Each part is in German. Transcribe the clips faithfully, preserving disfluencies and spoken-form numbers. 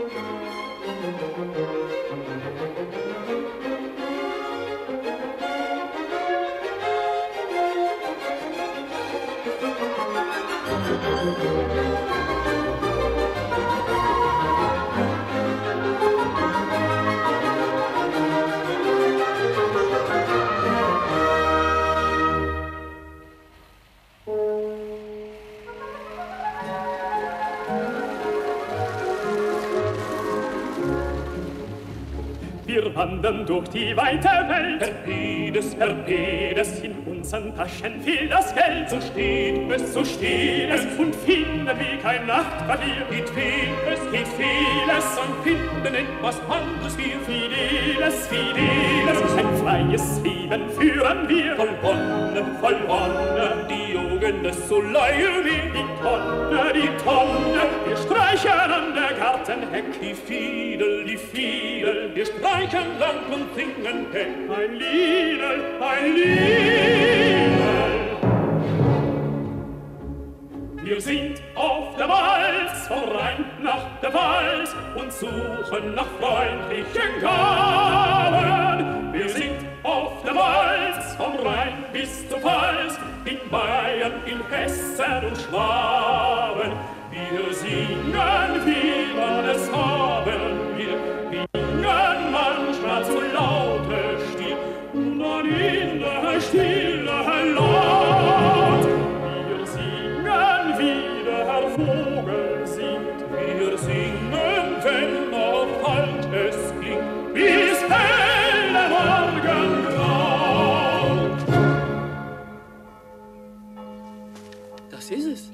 Wir wandern durch die weite Welt. Herpides, Herpides, in unseren Taschen fehlt das Geld. So steht es, so steht es, und finden wir kein Nachtquartier. Geht viel, es geht vieles, und finden etwas anderes wir. Fideles, Fideles, ein freies Leben führen wir. Voll Wonne, voll Wonne, die Augen des so leihen wir. Die Tonne, die Tonne, wir streichen an der Gartenheck. Die Fiedel, die Fiedel, wir streichen lang und singen Heck. Ein Liedel, ein Liedel. Wir sind auf der Walz, vom Rhein nach der Pfalz und suchen nach freundlichen Gaben. Wir sind auf der Walz, vom Rhein bis zur Pfalz, in Bayern, in Hessen und Schwaben. Wir singen, wie man es haben wir, wir singen manchmal zu laute Still und dann in der Stille laut. Wir singen, wie der Vogel singt, wir singen, wenn noch halt es klingt, bis helle Morgengraut. Das ist es.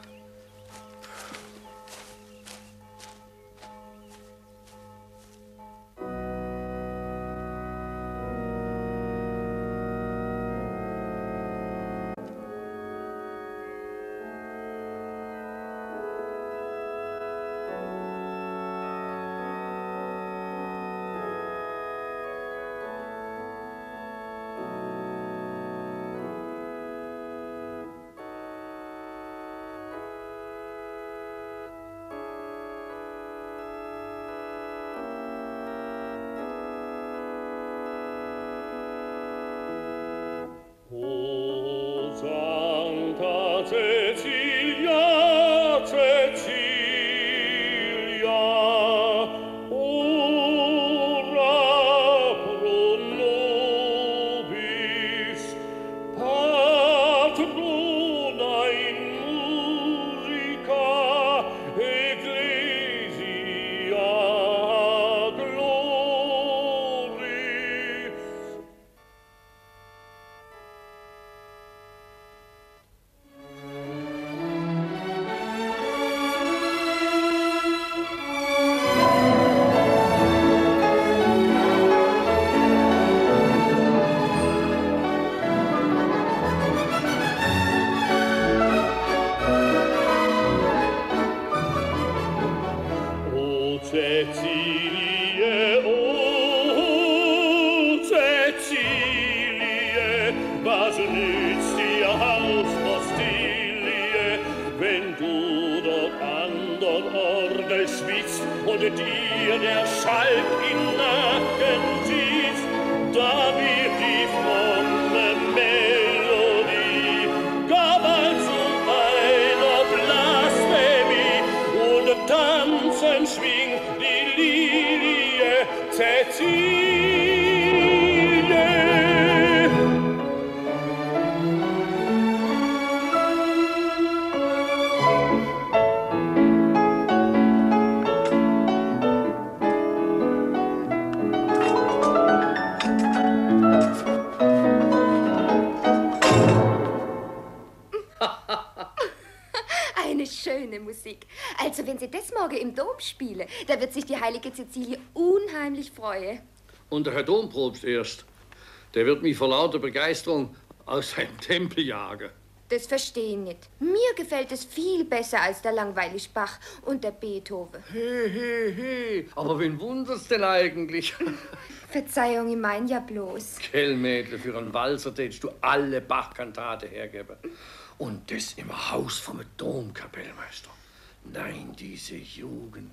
Also wenn sie das morgen im Dom spielen, da wird sich die heilige Cäcilie unheimlich freuen. Und der Herr Dompropst erst. Der wird mich vor lauter Begeisterung aus seinem Tempel jagen. Das verstehe ich nicht. Mir gefällt es viel besser als der langweilige Bach und der Beethoven. He, he, he. Aber wen wundert's denn eigentlich? Verzeihung, ich mein ja bloß. Kellmädle, für einen Walzer tätst du alle Bach-Kantate hergeben. Und das im Haus vom Domkapellmeister. Nein, diese Jugend.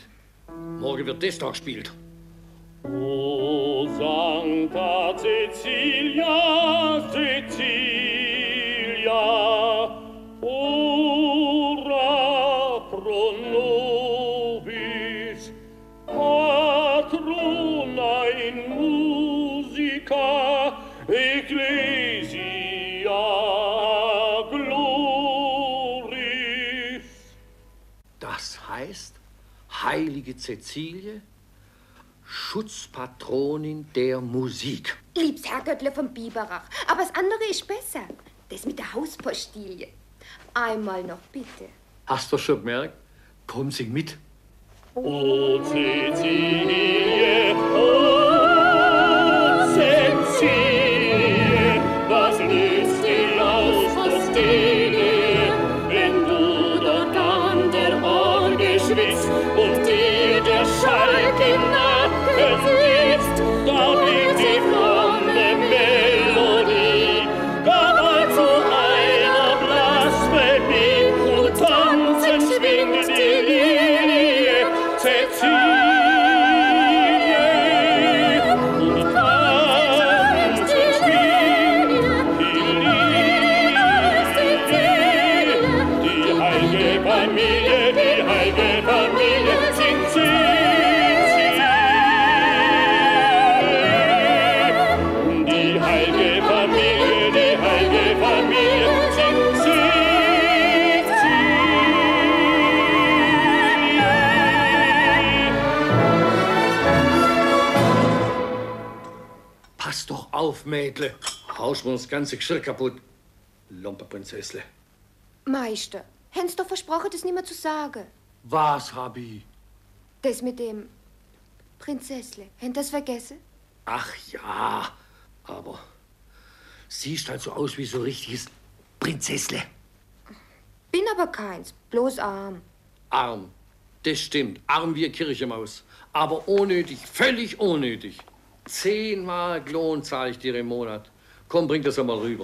Morgen wird das da gespielt. O Sancta Cecilia, Cecilia, ora pro nobis, patrona in musica, ecclesia gloris. Das heißt, heilige Cäcilie, Schutzpatronin der Musik. Liebs Herrgöttle von Biberach, aber das andere ist besser. Das mit der Hauspostilie. Einmal noch bitte. Hast du schon gemerkt? Komm, sing mit. O Cecilie, o Cecilie, was löst dir aus aus Dene, wenn du dort an der Orgel schwitzt und dir der Schalk im Nacken sitzt, da blinkt die fromme Melodie, gar mal zu einer Blasphemie und tanzen schwingt die Lilie, Cecilie, und tanzen schwingt die Lilie, die heilige Familie, die heilige Familie singt Cecilie, die heilige Familie, die heilige Familie singt Pass doch auf, Mädle. Haust mir das ganze Geschirr kaputt. Lumperprinzessle. Meister, hätt's doch versprochen, das nicht mehr zu sagen. Was hab ich? Das mit dem Prinzessle. Hätt das vergessen? Ach ja, aber siehst halt so aus wie so richtiges Prinzessle. Bin aber keins, bloß arm. Arm, das stimmt. Arm wie eine Kirchemaus. Aber unnötig, völlig unnötig. Zehn Mark Lohn zahle ich dir im Monat. Komm, bring das einmal rüber.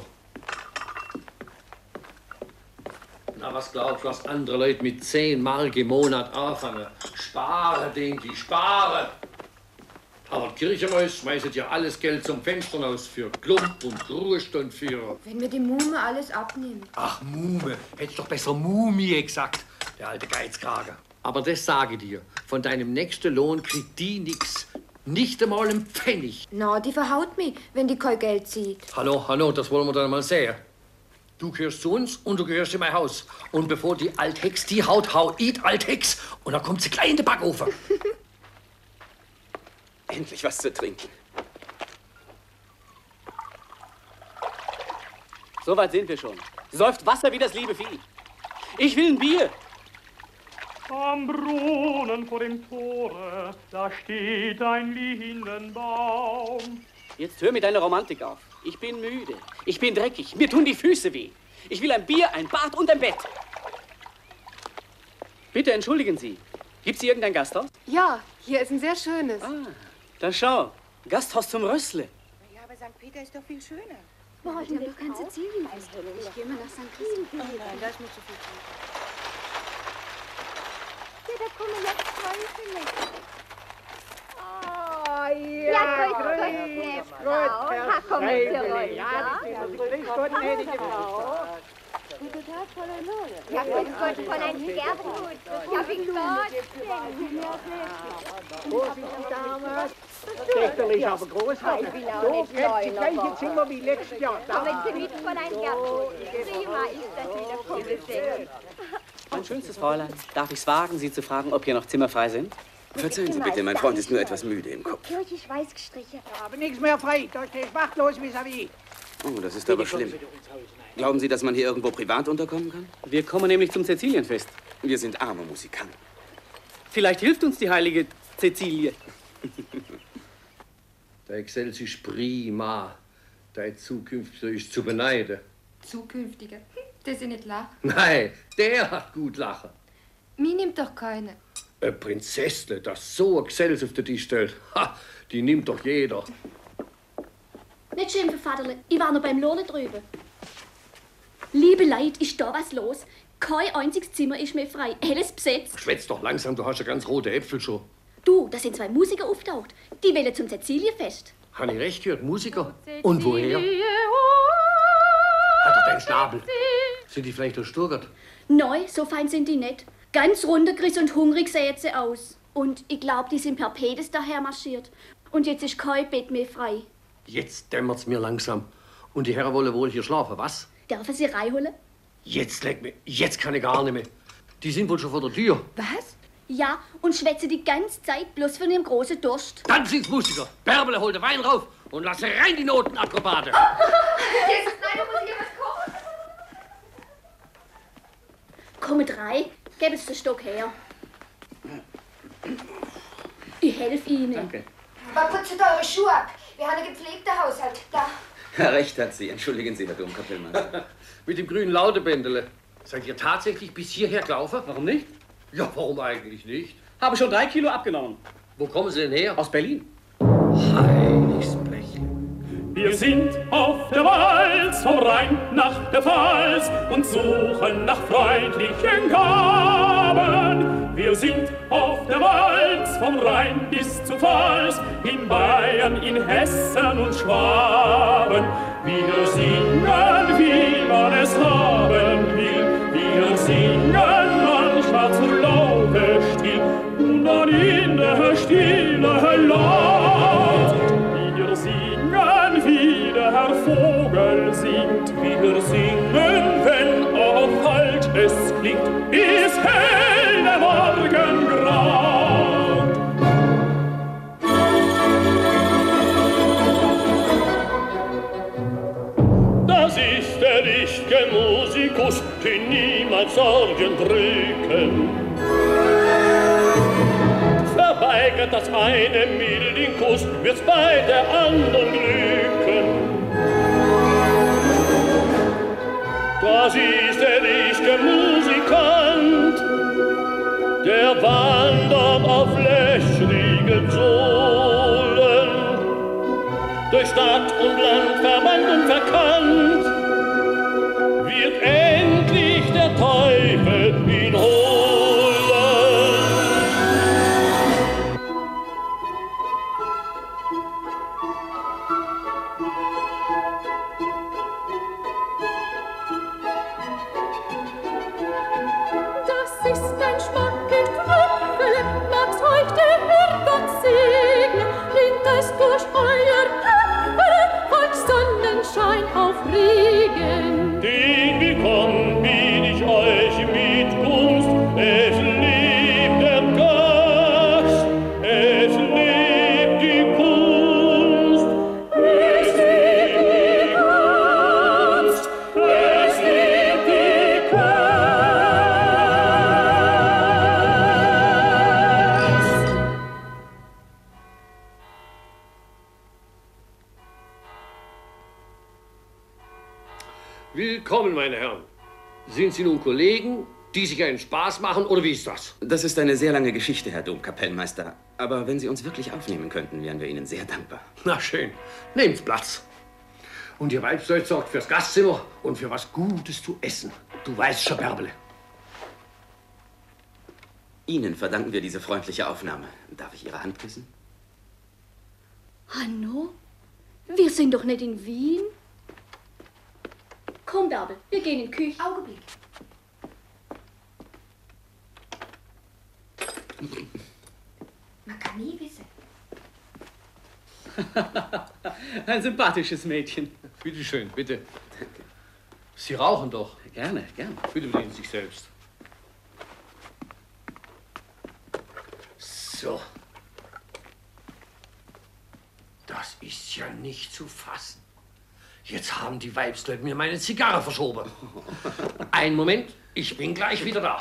Na, was glaubst du, was andere Leute mit zehn Mark im Monat anfangen? Sparen, denke ich, sparen. Aber die Kirchemaus schmeißt ja alles Geld zum Fenster aus für Klump und Krust und für... Wenn mir die Muhme alles abnimmt. Ach, Muhme. Hättest doch besser Mumie gesagt, der alte Geizkrager. Aber das sage ich dir. Von deinem nächsten Lohn kriegt die nix. Nicht einmal einen Pfennig. Na, die verhaut mich, wenn die kein Geld zieht. Hallo, hallo, das wollen wir dann mal sehen. Du gehörst zu uns und du gehörst in mein Haus. Und bevor die Althex die haut, hau ich die Althex. Und dann kommt sie gleich in den Backofen. Endlich was zu trinken. So weit sind wir schon. Säuft Wasser wie das liebe Vieh. Ich will ein Bier. Am Brunnen vor dem Tore, da steht ein Lindenbaum. Jetzt hör mit deiner Romantik auf. Ich bin müde. Ich bin dreckig. Mir tun die Füße weh. Ich will ein Bier, ein Bad und ein Bett. Bitte entschuldigen Sie. Gibt's hier irgendein Gasthaus? Ja, hier ist ein sehr schönes. Ah, dann schau. Gasthaus zum Rössle. Ja, aber Sankt Peter ist doch viel schöner. Boah, wir haben doch kein Sizilienfest. Ich gehe mal nach Sankt Christoph. Nein, da ist mir zu viel Zeit. Ja, da kommen jetzt Freunde. Oh, ja. Ja, grüß Gott, gnädige Frau. Ha, kommen Sie rein. Ja, grüß Gott, gnädige Frau. Guten Tag, Fräulein Lore. Ja, grüß Gott, Fräulein Gertrud. Ja, wie Gott. Vorsichtig, Dame. Väterlich, aber groß. Ich will auch So nicht bleibt das kleiner gleiche machen. Zimmer wie letztes Jahr. Kommen Sie mit, Fräulein Gertrud. Prima ist das wieder, kommen Sie. Mein schönstes Fräulein, darf ich's wagen, Sie zu fragen, ob hier noch Zimmer frei sind? Verzeihen Sie bitte, mein Freund ist nur etwas müde im Kopf. Kirchlich weiß gestrichen. Aber nichts mehr frei. Da stehe ich machtlos vis-à-vis. Oh, das ist aber schlimm. Glauben Sie, dass man hier irgendwo privat unterkommen kann? Wir kommen nämlich zum Cäcilienfest. Wir sind arme Musikanten. Vielleicht hilft uns die heilige Cäcilie. Der Excelsior ist prima. Dein Zukünftiger ist zu beneiden. Zukünftiger. Das ist nicht lachen. Nein, der hat gut lachen. Mir nimmt doch keine. Eine Prinzessle, das so ein Gesell auf den Tisch stellt, ha, die nimmt doch jeder. Nicht schimpfen, Vaterle. Ich war noch beim Lohne drüben. Liebe Leute, ist da was los? Kein einziges Zimmer ist mehr frei. Alles besetzt. Schwätz doch langsam, du hast ja ganz rote Äpfel schon. Du, da sind zwei Musiker auftaucht. Die wählen zum Cäcilienfest. Habe ich recht gehört? Musiker? Und woher? Hat doch deinen Schnabel. Sind die vielleicht aus Stuttgart? Nein, so fein sind die nicht. Ganz runtergerissen und hungrig sehen sie aus. Und ich glaube, die sind per Pedes daher marschiert. Und jetzt ist kein Bett mehr frei. Jetzt dämmert's mir langsam. Und die Herren wollen wohl hier schlafen, was? Dürfen sie reinholen? Jetzt leg mir, jetzt kann ich gar nicht mehr. Die sind wohl schon vor der Tür. Was? Ja, und schwätzen die ganze Zeit bloß von ihrem großen Durst. Dann sind's Musiker. Bärbele, hol den Wein rauf und lasse rein die Notenakrobate. Jetzt, leider muss ich ja was kochen. Kommt rein, gebt den Stock her. Ich helfe Ihnen. Danke. Aber putzt eure Schuhe ab. Wir haben einen gepflegten Haushalt. Da. Ja, recht hat sie. Entschuldigen Sie, Herr Domkapellmeister. Mit dem grünen Laudebändele. Seid ihr tatsächlich bis hierher gelaufen? Warum nicht? Ja, warum eigentlich nicht? Habe schon drei Kilo abgenommen. Wo kommen Sie denn her? Aus Berlin. Heiliges Blech. Wir sind auf der Walz vom Rhein nach der Pfalz und suchen nach freundlichen Gaben. Wir sind auf der Walz vom Rhein bis zu Pfalz, in Bayern, in Hessen und Schwaben. Wir singen, wie man es haben will. Wir singen manchmal zu laute still und dann in der Stille laut. Wir singen, wie der Herr Vogel singt. Wir singen, wenn auch kalt es klingt, bis hell der Morgen graut. Das ist der richtige Musikus, den niemals Sorgen drücken. Verweigert das eine mir den Kuss, wird's bei der anderen glücken. Das ist der richtige Musikant, der wandert auf löchrigen Sohlen, durch Stadt und Land verwandt und verkannt, wird endlich der Teufel ihn holen. Das ist ein Schmackeltröpfel, mag's euch der Herrgott segnen, bringt es durch euer Köpfe, folgt Sonnenschein auf Regen. Den willkommen bin ich euch mit Gunst, es lebt der Gast, es lebt die Kunst, es lebt die Kunst, es lebt die Kunst. Willkommen, meine Herren. Sind Sie nun Kollegen, die sich einen Spaß machen, oder wie ist das? Das ist eine sehr lange Geschichte, Herr Domkapellmeister. Aber wenn Sie uns wirklich aufnehmen könnten, wären wir Ihnen sehr dankbar. Na schön, nehmt Platz. Und Ihr Weibsleut sorgt fürs Gastzimmer und für was Gutes zu essen. Du weißt schon, Bärbele. Ihnen verdanken wir diese freundliche Aufnahme. Darf ich Ihre Hand küssen? Hanno, wir sind doch nicht in Wien. Komm, Bärbel, wir gehen in die Küche. Augenblick. Man kann nie wissen. Ein sympathisches Mädchen. Bitte schön, bitte. Sie rauchen doch. Gerne, gerne. Bitte bedienen Sie sich selbst. So. Das ist ja nicht zu fassen. Jetzt haben die Weibsleute mir meine Zigarre verschoben. Einen Moment, ich bin gleich wieder da.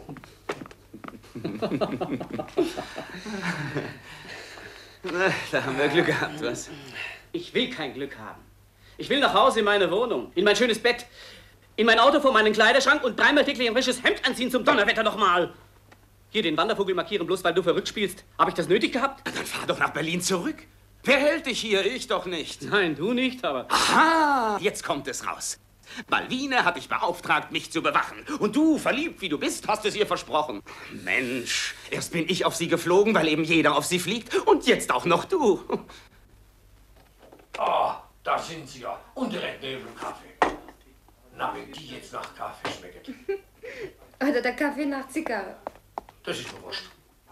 Na, da haben wir Glück gehabt, was? Ich will kein Glück haben. Ich will nach Hause in meine Wohnung, in mein schönes Bett, in mein Auto vor meinen Kleiderschrank und dreimal täglich ein frisches Hemd anziehen zum Donnerwetter nochmal. Hier den Wandervogel markieren, bloß weil du verrückt spielst. Habe ich das nötig gehabt? Dann fahr doch nach Berlin zurück. Wer hält dich hier? Ich doch nicht. Nein, du nicht, aber... Aha! Jetzt kommt es raus. Balvine hat dich beauftragt, mich zu bewachen. Und du, verliebt wie du bist, hast es ihr versprochen. Mensch, erst bin ich auf sie geflogen, weil eben jeder auf sie fliegt. Und jetzt auch noch du. Ah, da sind sie ja. Und direkt neben dem Kaffee. Na, wenn die jetzt nach Kaffee schmecken. Oder der Kaffee nach Zigarre. Das ist mir wurscht.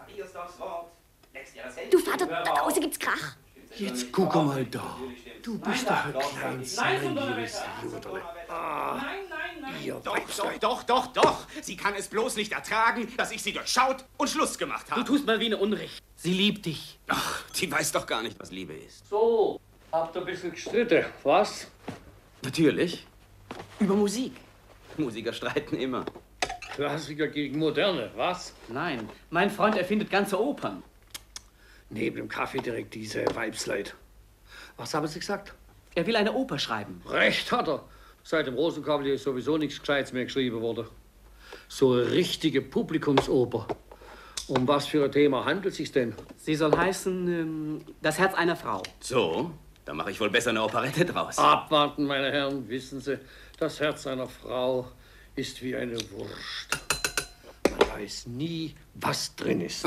Du Vater, da draußen gibt's Krach. Jetzt guck mal da. Du bist doch ein kleines neugieриges Juderle. Ah, Nein, nein, nein. ihr Doch, Weibsleid. doch, doch, doch, doch. Sie kann es bloß nicht ertragen, dass ich sie durchschaut und Schluss gemacht habe. Du tust Malvine Unrecht. Sie liebt dich. Ach, die weiß doch gar nicht, was Liebe ist. So, habt ihr ein bisschen gestritten, was? Natürlich. Über Musik. Musiker streiten immer. Klassiker gegen Moderne, was? Nein, mein Freund erfindet ganze Opern. Neben dem Kaffee direkt diese Weibsleid. Was haben Sie gesagt? Er will eine Oper schreiben. Recht hat er. Seit dem Rosenkavalier ist sowieso nichts Gescheites mehr geschrieben worden. So eine richtige Publikumsoper. Um was für ein Thema handelt es sich denn? Sie soll heißen, ähm, das Herz einer Frau. So, da mache ich wohl besser eine Operette draus. Abwarten, meine Herren, wissen Sie, das Herz einer Frau ist wie eine Wurst. Man weiß nie, was drin ist.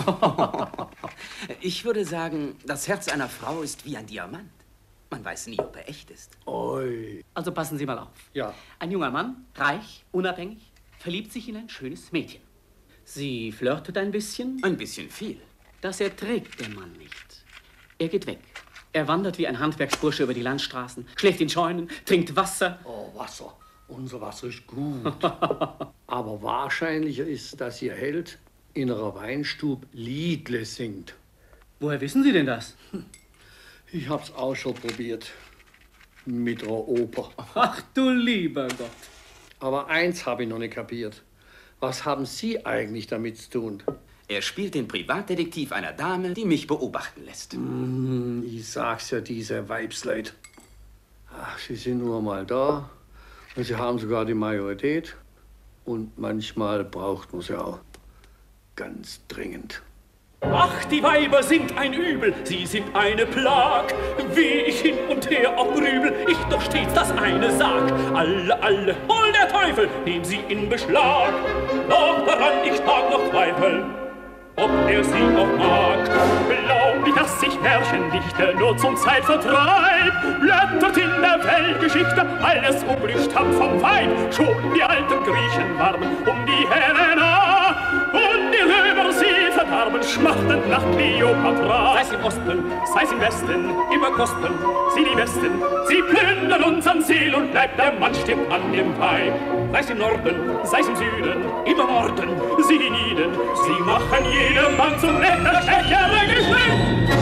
Ich würde sagen, das Herz einer Frau ist wie ein Diamant. Man weiß nie, ob er echt ist. Oi. Also passen Sie mal auf. Ja. Ein junger Mann, reich, unabhängig, verliebt sich in ein schönes Mädchen. Sie flirtet ein bisschen. Ein bisschen viel. Das erträgt der Mann nicht. Er geht weg. Er wandert wie ein Handwerksbursche über die Landstraßen, schläft in Scheunen, trinkt Wasser. Oh, Wasser. Unser Wasser ist gut. Aber wahrscheinlicher ist, dass ihr Held in einer Weinstube Liedle singt. Woher wissen Sie denn das? Ich hab's auch schon probiert. Mit einer Oper. Ach du lieber Gott. Aber eins habe ich noch nicht kapiert. Was haben Sie eigentlich damit zu tun? Er spielt den Privatdetektiv einer Dame, die mich beobachten lässt. Mm, ich sag's ja, diese Weibsleid. Ach, sie sind nur mal da. Und sie haben sogar die Majorität. Und manchmal braucht man sie auch. Ganz dringend. Ach, die Weiber sind ein Übel, sie sind eine Plag. Wie ich hin und her auch grübel, ich doch stets das eine sag. Alle, alle, hol der Teufel, nehm sie in Beschlag. Doch daran ich tag noch Zweifel, ob er sie auch mag. Glaub nicht, dass ich Märchen dichte, nur zum Zeitvertreib. Blättert in der Weltgeschichte, alles umblüht vom Weib. Schon die alten Griechen warben um die Helena. Und die Römer sie verdarben, schmachtend nach Kleopatra. Sei's im Osten, sei's im Westen, immer kosten sie die Besten. Sie plündern uns an Ziel und Leib, der Mann stirbt an dem Weib. Sei's im Norden, sei's im Süden, immer morden sie hienieden. Sie machen jedem Mann zum Retter, Schächer, Geschlecht.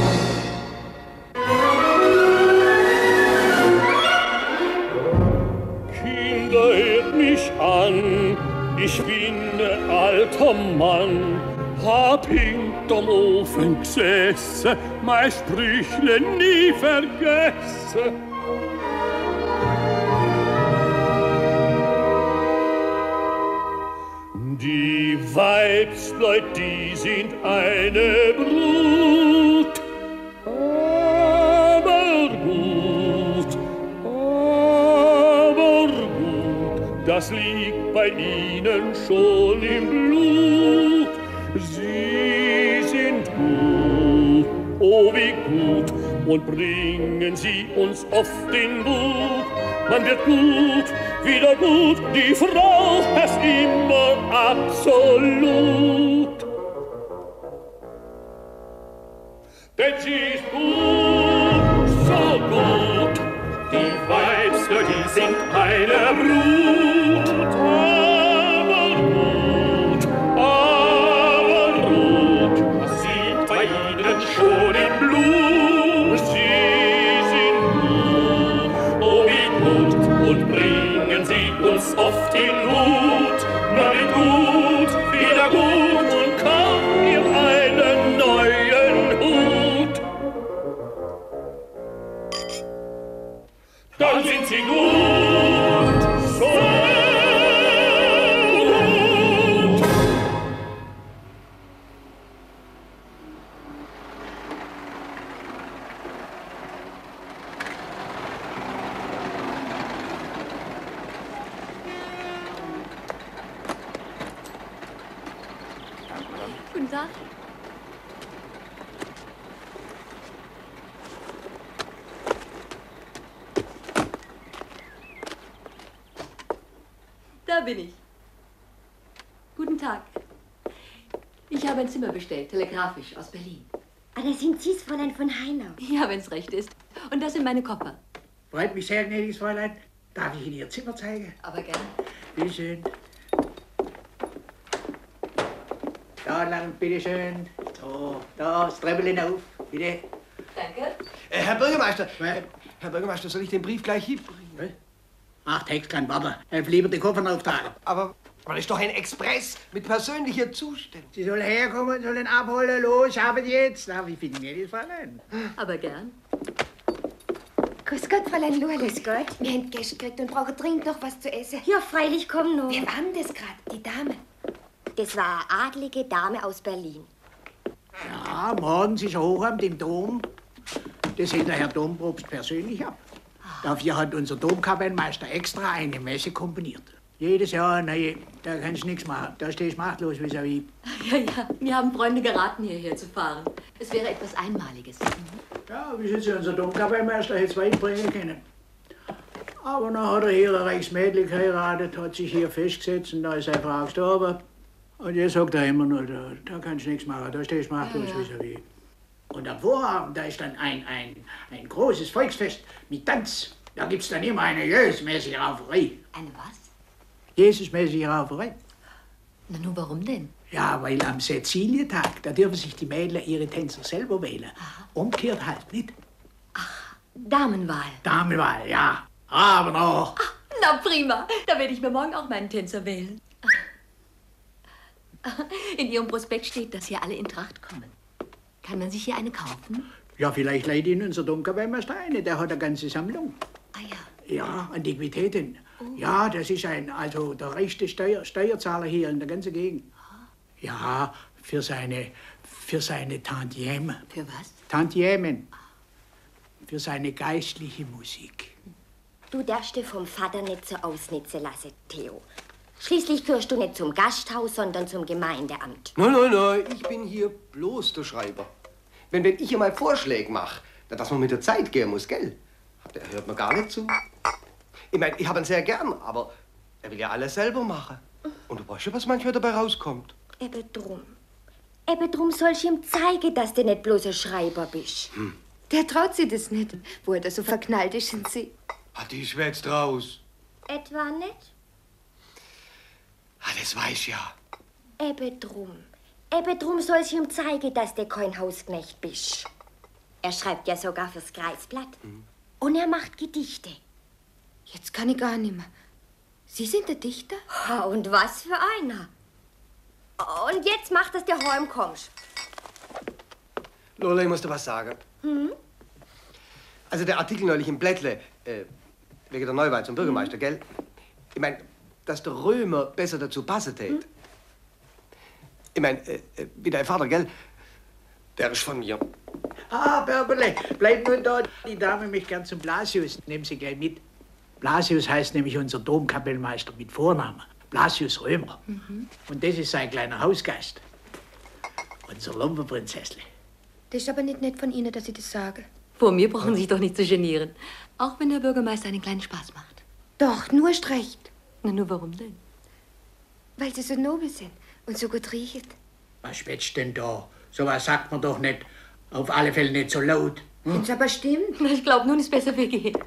Kinder, hört mich an, ich bin ein alter Mann, hab hinterm Ofen gesessen, mein Sprüchle nie vergessen. Die Weibsleut, die sind eine Brut, aber gut, aber gut, das liegt bei ihnen schon im Blut. Sie sind gut, oh wie gut, und bringen sie uns oft in Wut. Man wird gut, wieder gut, die Frau ist immer absolut. Denn sie ist gut, so gut, die Weibsleut, die sind eine Brut. Aber gut, aber gut, das liegt bei ihnen schon im Blut. Sie sind gut, oh wie gut, und bringen sie uns oft in Wut. Man wird gut, wieder gut, und kauft ihr einen neuen Hut. Dann sind sie gut, so gut. Tag. Da bin ich. Guten Tag. Ich habe ein Zimmer bestellt, telegrafisch, aus Berlin. Ah, da sind Sie's, Fräulein von Heinau. Ja, wenn's recht ist. Und das sind meine Koffer. Freut mich sehr, gnädiges Fräulein. Darf ich Ihnen Ihr Zimmer zeigen? Aber gern. Bitte schön. Da lang, bitte schön. So, da, das Treppchen auf, bitte. Danke. Äh, Herr Bürgermeister, äh, Herr Bürgermeister, soll ich den Brief gleich hinbringen? Was? Ach, Text kann warten. Lieber den Koffer auftragen. Aber das ist doch ein Express mit persönlicher Zustellung. Sie sollen herkommen, sollen abholen. Los, haben jetzt. Na, wie finden wir das, Fräulein? Aber gern. Grüß Gott, Fräulein Lohr. Grüß Gott. Wir haben Gäste gekriegt und brauchen dringend noch was zu essen. Ja, freilich, komm noch. Wer war denn das gerade? Die Dame? Das war eine adlige Dame aus Berlin. Ja, morgens ist er Hochamt im Dom. Das hält der Herr Dompropst persönlich ab. Dafür hat unser Domkapellmeister extra eine Messe komponiert. Jedes Jahr, nein, da kannst du nichts machen. Da stehst du machtlos vis-à-vis. Ja, ja, mir haben Freunde geraten, hierher zu fahren. Es wäre etwas Einmaliges. Ja, wissen Sie, unser Domkapellmeister hätte es weit bringen können. Aber dann hat er hier ein reiches Mädchen geheiratet, hat sich hier festgesetzt und da ist seine Frau gestorben. Und jetzt sagt er immer nur, da, da kannst du nichts machen, da stehst du machtlos Ja, ja. vis-à-vis. Und am Vorabend, da ist dann ein, ein, ein großes Volksfest mit Tanz. Da gibt's dann immer eine Jesusmäßige Rauferei. Eine was? Jesusmäßige Rauferei. Na nun, warum denn? Ja, weil am Sizilientag, da dürfen sich die Mädler ihre Tänzer selber wählen. Umgekehrt halt nicht. Damenwahl. Damenwahl, ja. Aber noch. Na prima, da werde ich mir morgen auch meinen Tänzer wählen. In Ihrem Prospekt steht, dass hier alle in Tracht kommen. Kann man sich hier eine kaufen? Ja, vielleicht leiht Ihnen unser Domkapellmeister eine, der hat eine ganze Sammlung. Ah ja. Ja, Antiquitäten. Ja, das ist ein, also der reichste Steuer, Steuerzahler hier in der ganzen Gegend. Ja, für seine, für seine Tantiemen. Für was? Tantiemen. Für seine geistliche Musik. Du darfst dich vom Vater nicht so ausnitzen lassen, Theo. Schließlich gehörst du nicht zum Gasthaus, sondern zum Gemeindeamt. Nein, nein, nein, ich bin hier bloß der Schreiber. Wenn, wenn ich einmal Vorschläge mache, dass man mit der Zeit gehen muss, gell? Der hört mir gar nicht zu. Ich meine, ich habe ihn sehr gern, aber er will ja alles selber machen. Und du weißt ja, was manchmal dabei rauskommt. Eben drum. Eben drum sollst du ihm zeigen, dass du nicht bloß ein Schreiber bist. Hm. Der traut sich das nicht, wo er da so verknallt ist in sie. Ah, die schwätzt raus. Etwa nicht? Ah, das weiß ja. Eben drum. Eben drum sollst du ihm zeigen, dass du kein Hausknecht bist. Er schreibt ja sogar fürs Kreisblatt. Mhm. Und er macht Gedichte. Jetzt kann ich gar nicht mehr. Sie sind der Dichter? Ha, und was für einer. Und jetzt macht, dass du heim kommst. Lola, ich muss dir was sagen. Hm? Also der Artikel neulich im Blättle, äh, wegen der Neuwahl zum Bürgermeister, Mhm. gell? Ich mein, dass der Römer besser dazu passen tät. Mhm. Ich mein, äh, äh, wie dein Vater, gell? Der ist von mir. Ah, Bärbele, bleib nur da. Die Dame möchte gern zum Blasius. Nehmen Sie gleich mit. Blasius heißt nämlich unser Domkapellmeister mit Vornamen. Blasius Römer. Mhm. Und das ist sein kleiner Hausgeist. Unser Lumpenprinzessle. Das ist aber nicht nett von Ihnen, dass Sie das sagen. Vor mir brauchen Sie sich doch nicht zu genieren. Auch wenn der Bürgermeister einen kleinen Spaß macht. Doch, nur ist recht. Na, nur warum denn? Weil Sie so nobel sind und so gut riechen. Was schwätzt denn da? So was sagt man doch nicht. Auf alle Fälle nicht so laut. Hm? Wenn's aber stimmt. Ich glaube, nun ist besser wir gehen.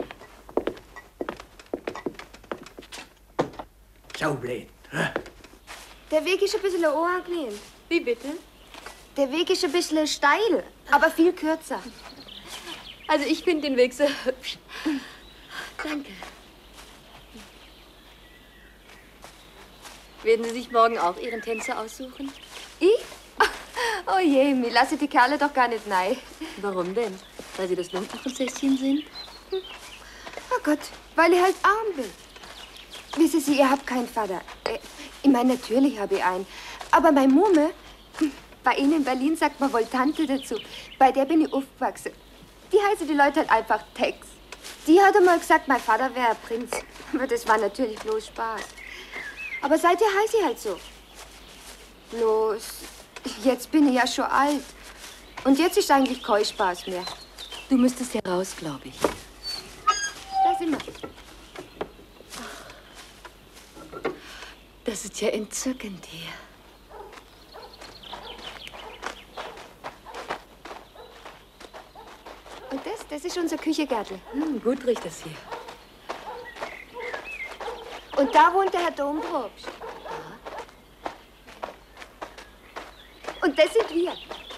So blöd. Hä? Der Weg ist ein bisschen unangenehm. Wie bitte? Der Weg ist ein bisschen steil, aber viel kürzer. Also ich finde den Weg sehr hübsch. Danke. Werden Sie sich morgen auch Ihren Tänzer aussuchen? Ich? Oh je, mir lasse die Kerle doch gar nicht nein. Warum denn? Weil Sie das Lumpenprinzesschen sind? Oh Gott, weil ich halt arm bin. Wissen Sie, ihr habt keinen Vater. Äh, Ich meine, natürlich habe ich einen. Aber meine Mumme, bei Ihnen in Berlin sagt man wohl Tante dazu. Bei der bin ich aufgewachsen. Die heißen die Leute halt einfach Tex. Die hat einmal gesagt, mein Vater wäre ein Prinz. Aber das war natürlich bloß Spaß. Aber seither heiße ich halt so. Bloß, Jetzt bin ich ja schon alt. Und jetzt ist eigentlich kein Spaß mehr. Du müsstest ja raus, glaube ich. Da sind wir. Das ist ja entzückend hier. Und das, das ist unser Küchengärtel. Hm, gut riecht es hier. Und da wohnt der Herr Domprobst. Und das sind wir.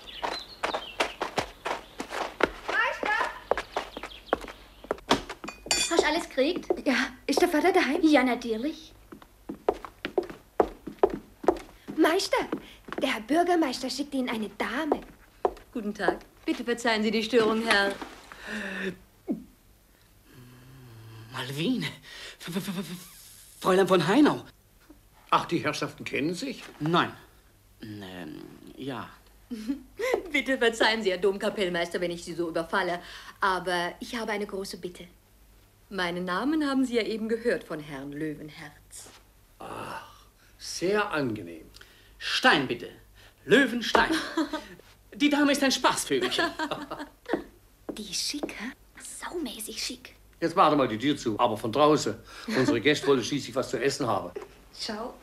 Hast du alles gekriegt? Ja, ist der Vater daheim? Ja, natürlich. Meister, der Herr Bürgermeister schickt Ihnen eine Dame. Guten Tag. Bitte verzeihen Sie die Störung, Herr. Malvine. F- F- F- Fräulein von Heinau. Ach, die Herrschaften kennen sich? Nein. Ähm, ja. Bitte verzeihen Sie, Herr Domkapellmeister, wenn ich Sie so überfalle. Aber ich habe eine große Bitte. Meinen Namen haben Sie ja eben gehört von Herrn Löwenherz. Ach, sehr angenehm. Stein, bitte. Löwenstein. Die Dame ist ein Spaßvögelchen. Die ist schick, hä? Saumäßig schick. Jetzt warte mal die Tür zu, aber von draußen. Unsere Gäste wollen schließlich was zu essen haben. Schau.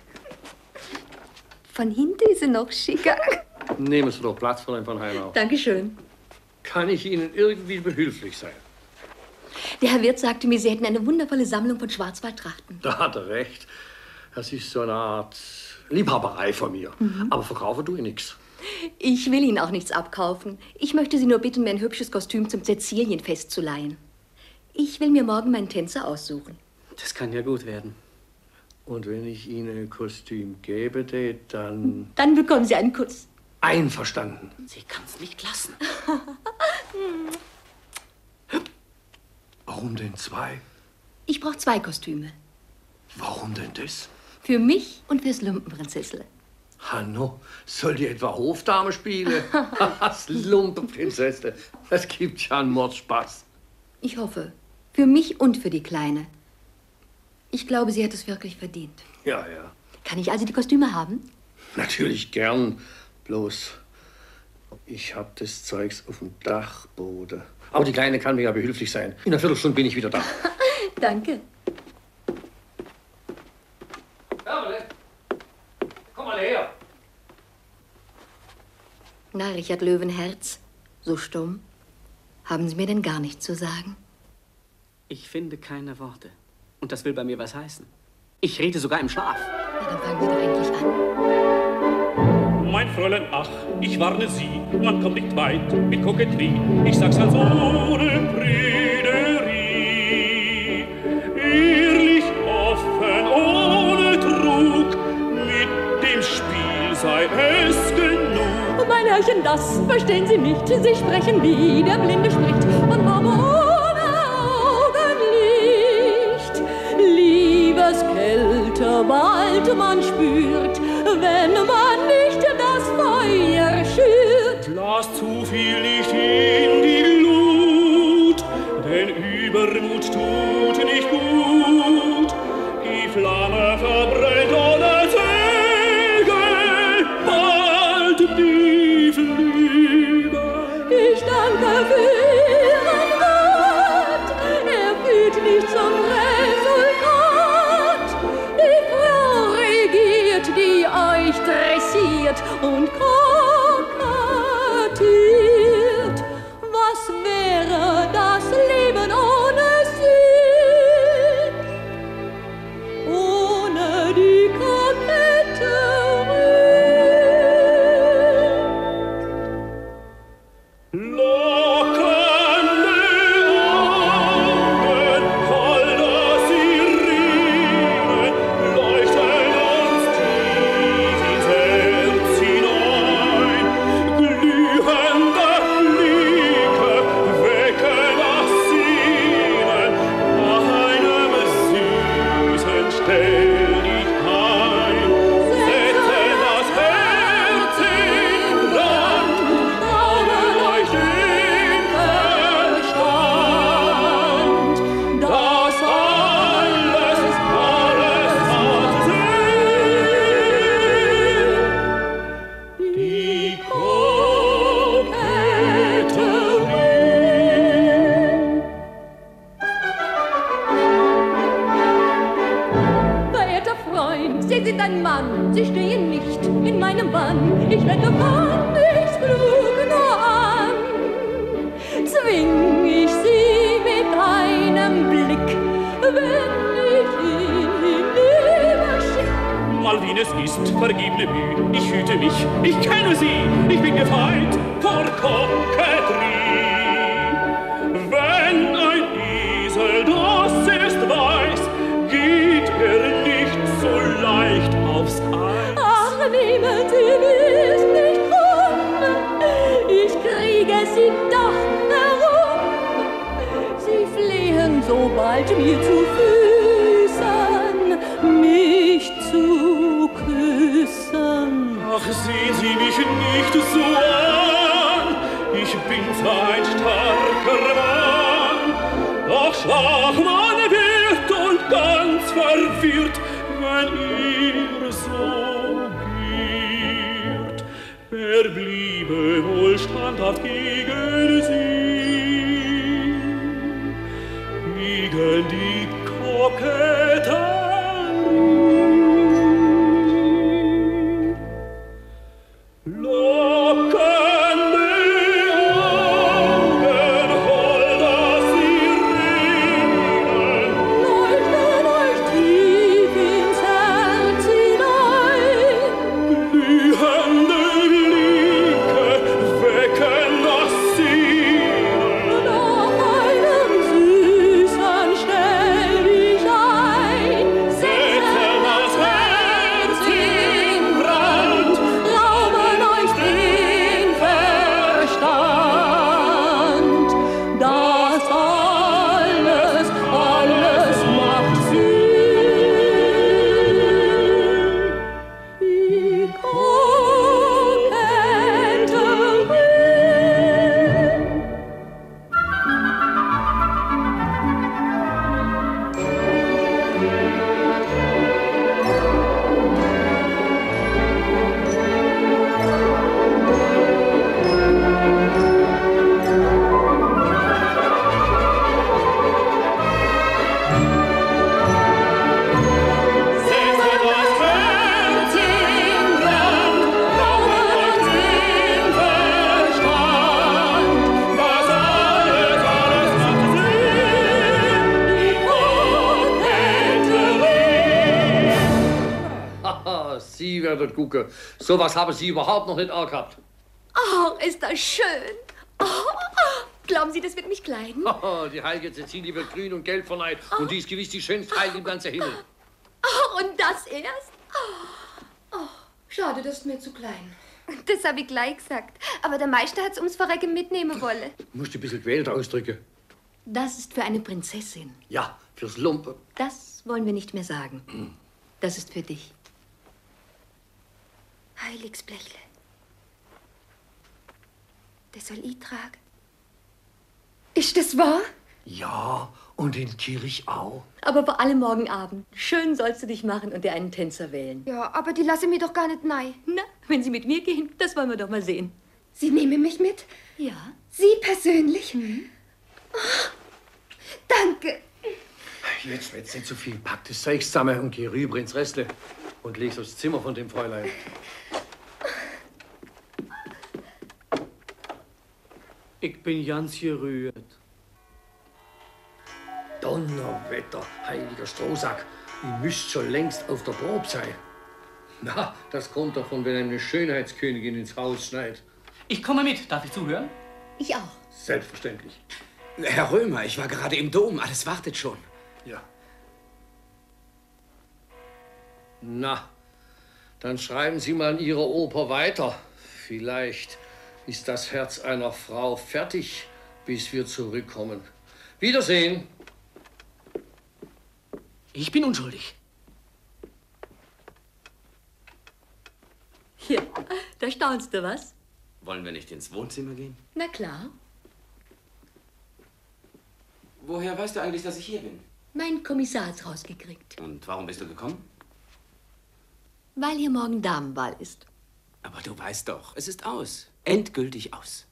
Von hinten ist sie noch schicker. Nehmen Sie doch Platz, Fräulein von Heinau. Dankeschön. Kann ich Ihnen irgendwie behilflich sein? Der Herr Wirt sagte mir, Sie hätten eine wundervolle Sammlung von Schwarzwaldtrachten. Da hat er recht. Das ist so eine Art Liebhaberei von mir. Mhm. Aber verkaufen tue ich nichts. Ich will Ihnen auch nichts abkaufen. Ich möchte Sie nur bitten, mir ein hübsches Kostüm zum Cäcilienfest zu leihen. Ich will mir morgen meinen Tänzer aussuchen. Das kann ja gut werden. Und wenn ich Ihnen ein Kostüm gebe, dann... Dann bekommen Sie einen Kuss. Einverstanden. Sie kann's nicht lassen. Warum denn zwei? Ich brauche zwei Kostüme. Warum denn das? Für mich und fürs Lumpenprinzessle. Hanno, soll die etwa Hofdame spielen? Das Lumpenprinzessin, das gibt ja einen Mordspaß. Ich hoffe. Für mich und für die Kleine. Ich glaube, sie hat es wirklich verdient. Ja, ja. Kann ich also die Kostüme haben? Natürlich gern. Bloß, ich hab das Zeugs auf dem Dachboden. Aber die Kleine kann mir ja behilflich sein. In einer Viertelstunde bin ich wieder da. Danke. Bärbele, komm mal her. Na, Richard Löwenherz, so stumm. Haben Sie mir denn gar nichts zu sagen? Ich finde keine Worte. Und das will bei mir was heißen. Ich rede sogar im Schlaf. Na, dann fangen wir doch endlich an. Mein Fräulein, ach, ich warne Sie, man kommt nicht weit mit Koketterie. Ich sag's ganz ohne Prüderie. Ehrlich, offen, ohne Trug, mit dem Spiel sei es genug. Mein Herrchen, das verstehen Sie nicht. Sie sprechen, wie der Blinde spricht, und aber ohne Augenlicht. Liebeskälte bald man spürt, wenn man nicht das Feuer schürt. Blas zu viel nicht in die Glut, denn Übermut tut nicht gut. Die Flamme verbrennt ohne Segel, bald die Flügel. Ich danke für Ihren Rat, er führt nicht zum Resultat. Die Frau regiert, die euch dressiert und kokettiert. Was wäre das Leben ohne sie? Ohne die Koketterie. Lockende Augen, holde Sirenen, leuchten uns tief ins Herz hinein. sie stehen nicht in meinem Bann. Ich wette, wann ich's Glück nur an, zwing ich sie mit einem Blick, wenn ich ihn hinüberschick. Malvines ist vergebene Mühe, ich hüte mich, ich kenne sie, ich bin gefeit vor Koketterie. Wenn ein Esel das erst weiß, geht er nicht so leicht aufs Eis. Ach, nehmen Sie mich nicht rum, ich kriege sie doch herum. Sie flehen sobald mir zu Füßen, mich zu küssen. Ach, sehen Sie mich nicht so an, ich bin zwar ein starker Mann, doch schwach man wird und ganz verwirrt, wenn ihr so giert. Wer bliebe wohl standhaft gegen sie, gegen die Koketterie? Gucke. So was haben Sie überhaupt noch nicht angehabt. Oh, ist das schön. Oh, glauben Sie, das wird mich kleiden? Oh, die heilige Cäcilie wird grün und gelb verleiht. Oh. Und die ist gewiss die schönste Heilige im ganzen Himmel. Oh, und das erst? Oh, oh, schade, das ist mir zu klein. Das habe ich gleich gesagt. Aber der Meister hat's ums Verrecken mitnehmen wollen. Du musst ein bisschen gewählt ausdrücken. Das ist für eine Prinzessin. Ja, fürs Lumpen. Das wollen wir nicht mehr sagen. Das ist für dich. Heiligsblechle. Das soll ich tragen. Ist das wahr? Ja, und in Kirch auch. Aber vor allem morgen Abend. Schön sollst du dich machen und dir einen Tänzer wählen. Ja, aber die lassen mich doch gar nicht nein. Na, wenn Sie mit mir gehen, das wollen wir doch mal sehen. Sie nehmen mich mit? Ja. Sie persönlich? Mhm. Oh, danke. Jetzt wird's nicht zu viel. Pack das Zeug zusammen und geh rüber ins Restle und leg's aufs Zimmer von dem Fräulein. Ich bin ganz gerührt. Donnerwetter, heiliger Strohsack. Ihr müsst schon längst auf der Probe sein. Na, das kommt davon, wenn eine Schönheitskönigin ins Haus schneit. Ich komme mit. Darf ich zuhören? Ich auch. Selbstverständlich. Herr Römer, ich war gerade im Dom. Alles wartet schon. Ja. Na, dann schreiben Sie mal in Ihrer Oper weiter. Vielleicht ist das Herz einer Frau fertig, bis wir zurückkommen. Wiedersehen. Ich bin unschuldig. Hier, da staunst du, was? Wollen wir nicht ins Wohnzimmer gehen? Na klar. Woher weißt du eigentlich, dass ich hier bin? Mein Kommissar hat's rausgekriegt. Und warum bist du gekommen? Weil hier morgen Damenball ist. Aber du weißt doch, es ist aus. Endgültig aus.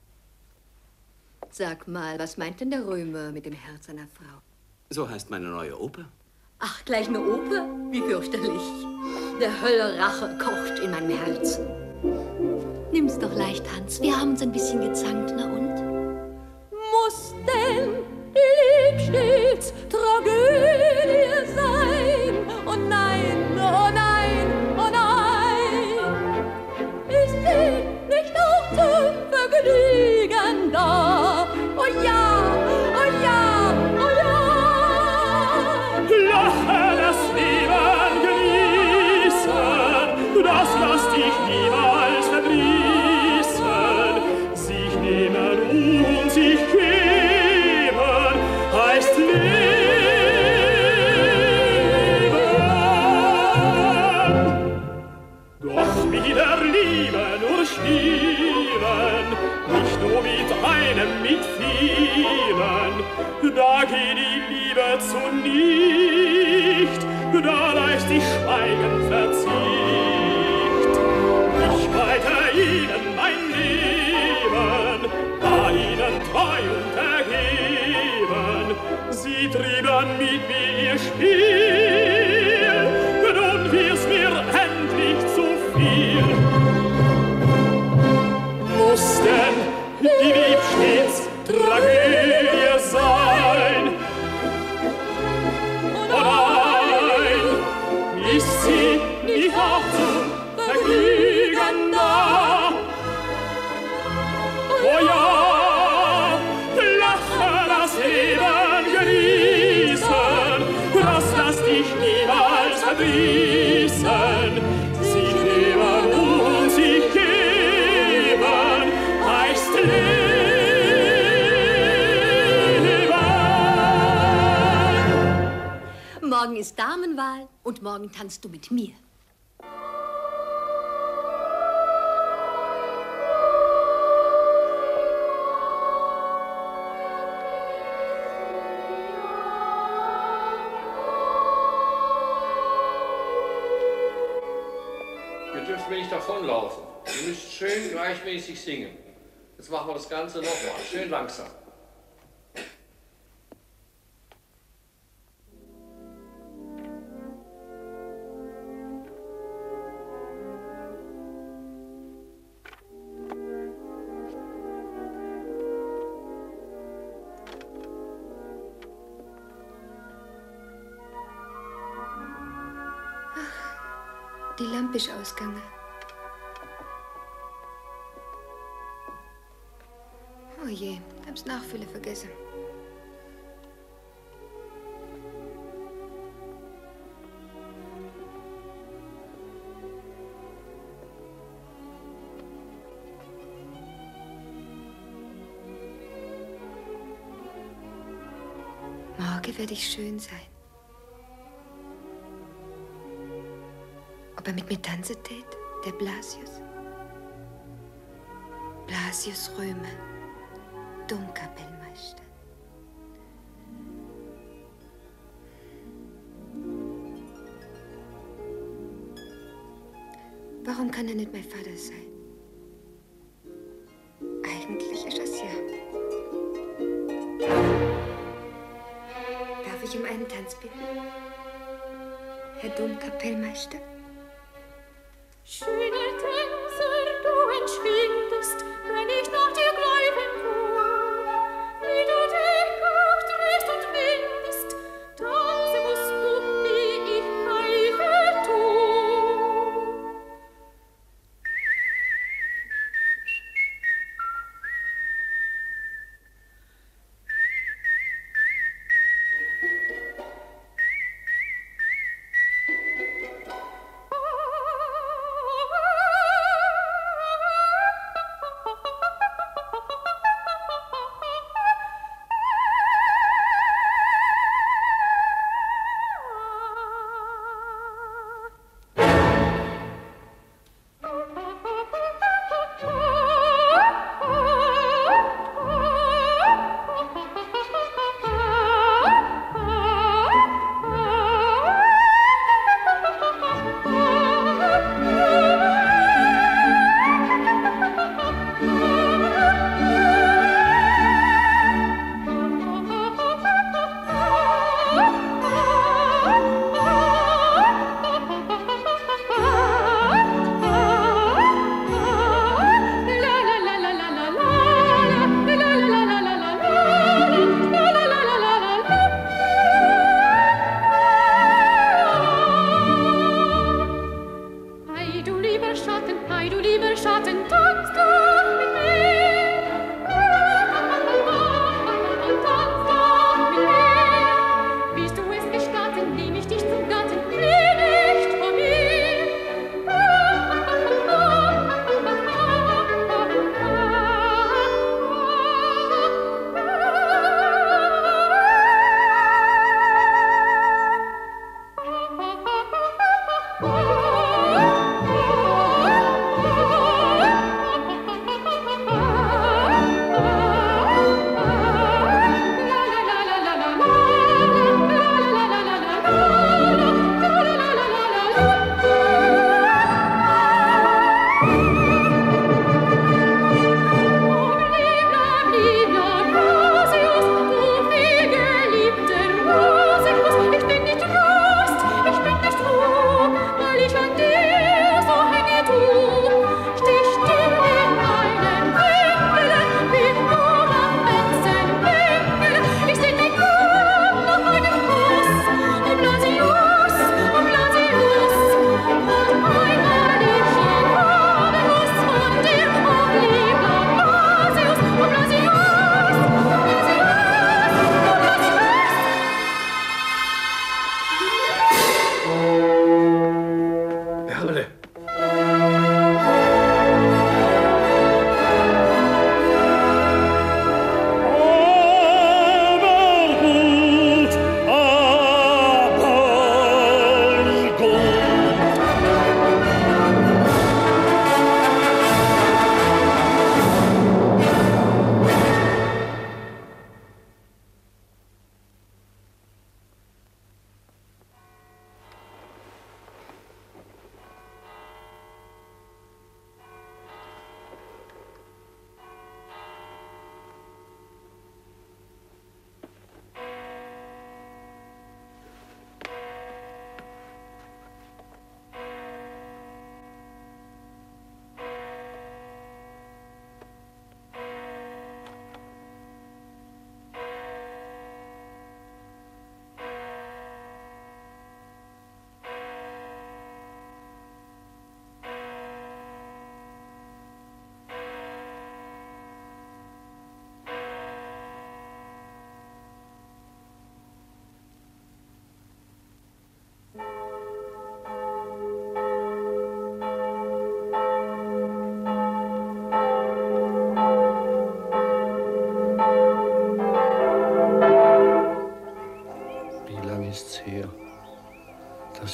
Sag mal, was meint denn der Römer mit dem Herz einer Frau? So heißt meine neue Oper. Ach, gleich eine Oper? Wie fürchterlich. Der Hölle Rache kocht in meinem Herzen. Nimm's doch leicht, Hans. Wir haben uns ein bisschen gezankt, na und? Muss denn die Lieb stets Tragödie sein? Oh nein, oh nein, oh nein. Ist sie nicht auch zum Vergnügen da? Oh ja, oh ja, oh ja. Lache das Leben genießen, das lass dich niemals verdrießen. Sich nehmen und sich geben, heißt leben. Doch wieder Liebe nur spielen, nicht nur mit einem, mit vielen. Da geht die Liebe zunicht, da leicht die Schweigen verzieht. Ich weite ihnen mein Leben, war ihnen treu und ergeben. Sie trieben mit mir ihr Spiel, nun wir's mir endlich zu viel. Muss denn die Lieb stets Tragödie sein? Oh nein, ist sie nicht auch zum Vergnügen da? Oh ja, lache das Leben genießen, das lass dich niemals verdrießen. Sich nehmen und sich geben, heißt leben. Morgen ist Damenwahl und morgen tanzt du mit mir. Ihr dürft mir nicht davonlaufen. Ihr müsst schön gleichmäßig singen. Jetzt machen wir das Ganze nochmal. Schön langsam. Die Lampe ist ausgegangen. Oh je, hab's Nachfüllen vergessen. Morgen werde ich schön sein. Ob er mit mir tanzen tät, der Blasius? Blasius Römer, Domkapellmeister. Warum kann er nicht mein Vater sein? Eigentlich ist es ja. Darf ich um einen Tanz bitten? Herr Domkapellmeister? Schöner Tänzer, du entschwindest, wenn ich nach dir greifen tu. Wie du dich auch drehst und wendest, tanze musst du, wie ich greife tu.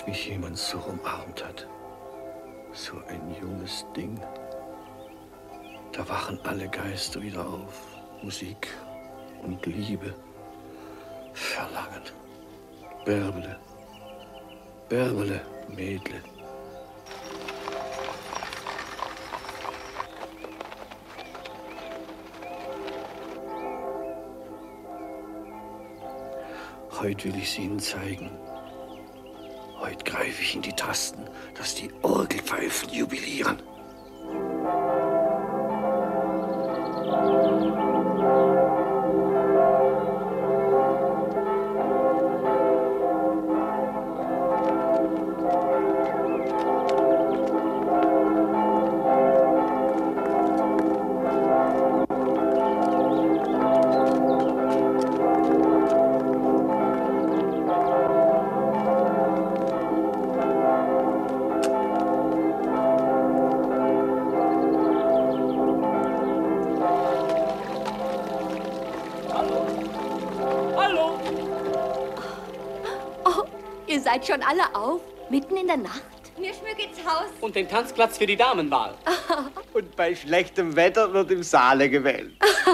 mich jemand so umarmt hat. So ein junges Ding. Da wachen alle Geister wieder auf. Musik und Liebe. Verlangen. Bärbele. Bärbele, Mädle. Heute will ich es Ihnen zeigen. Heute greife ich in die Tasten, dass die Orgelpfeifen jubilieren. Seid schon alle auf? Mitten in der Nacht? Mir schmückt ins Haus. Und den Tanzplatz für die Damenwahl. Und bei schlechtem Wetter wird im Saale gewählt.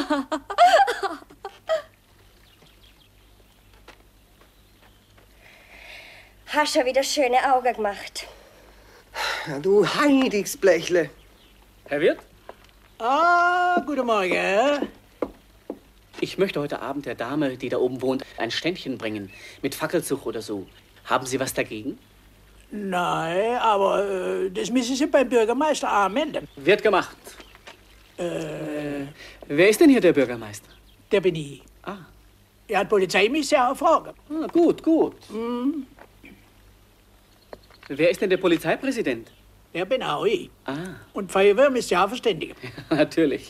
Hast schon wieder schöne Augen gemacht. Du Heidigsblechle. Herr Wirt? Ah, guten Morgen. Ich möchte heute Abend der Dame, die da oben wohnt, ein Ständchen bringen. Mit Fackelzug oder so. Haben Sie was dagegen? Nein, aber äh, das müssen Sie beim Bürgermeister anmelden. Wird gemacht. Äh, Wer ist denn hier der Bürgermeister? Der bin ich. Ah. Ja, die Polizei muss ja auch fragen. Ah, gut, gut. Mhm. Wer ist denn der Polizeipräsident? Der bin auch ich. Ah. Und Feuerwehr müsst ihr auch verständigen. Ja, natürlich.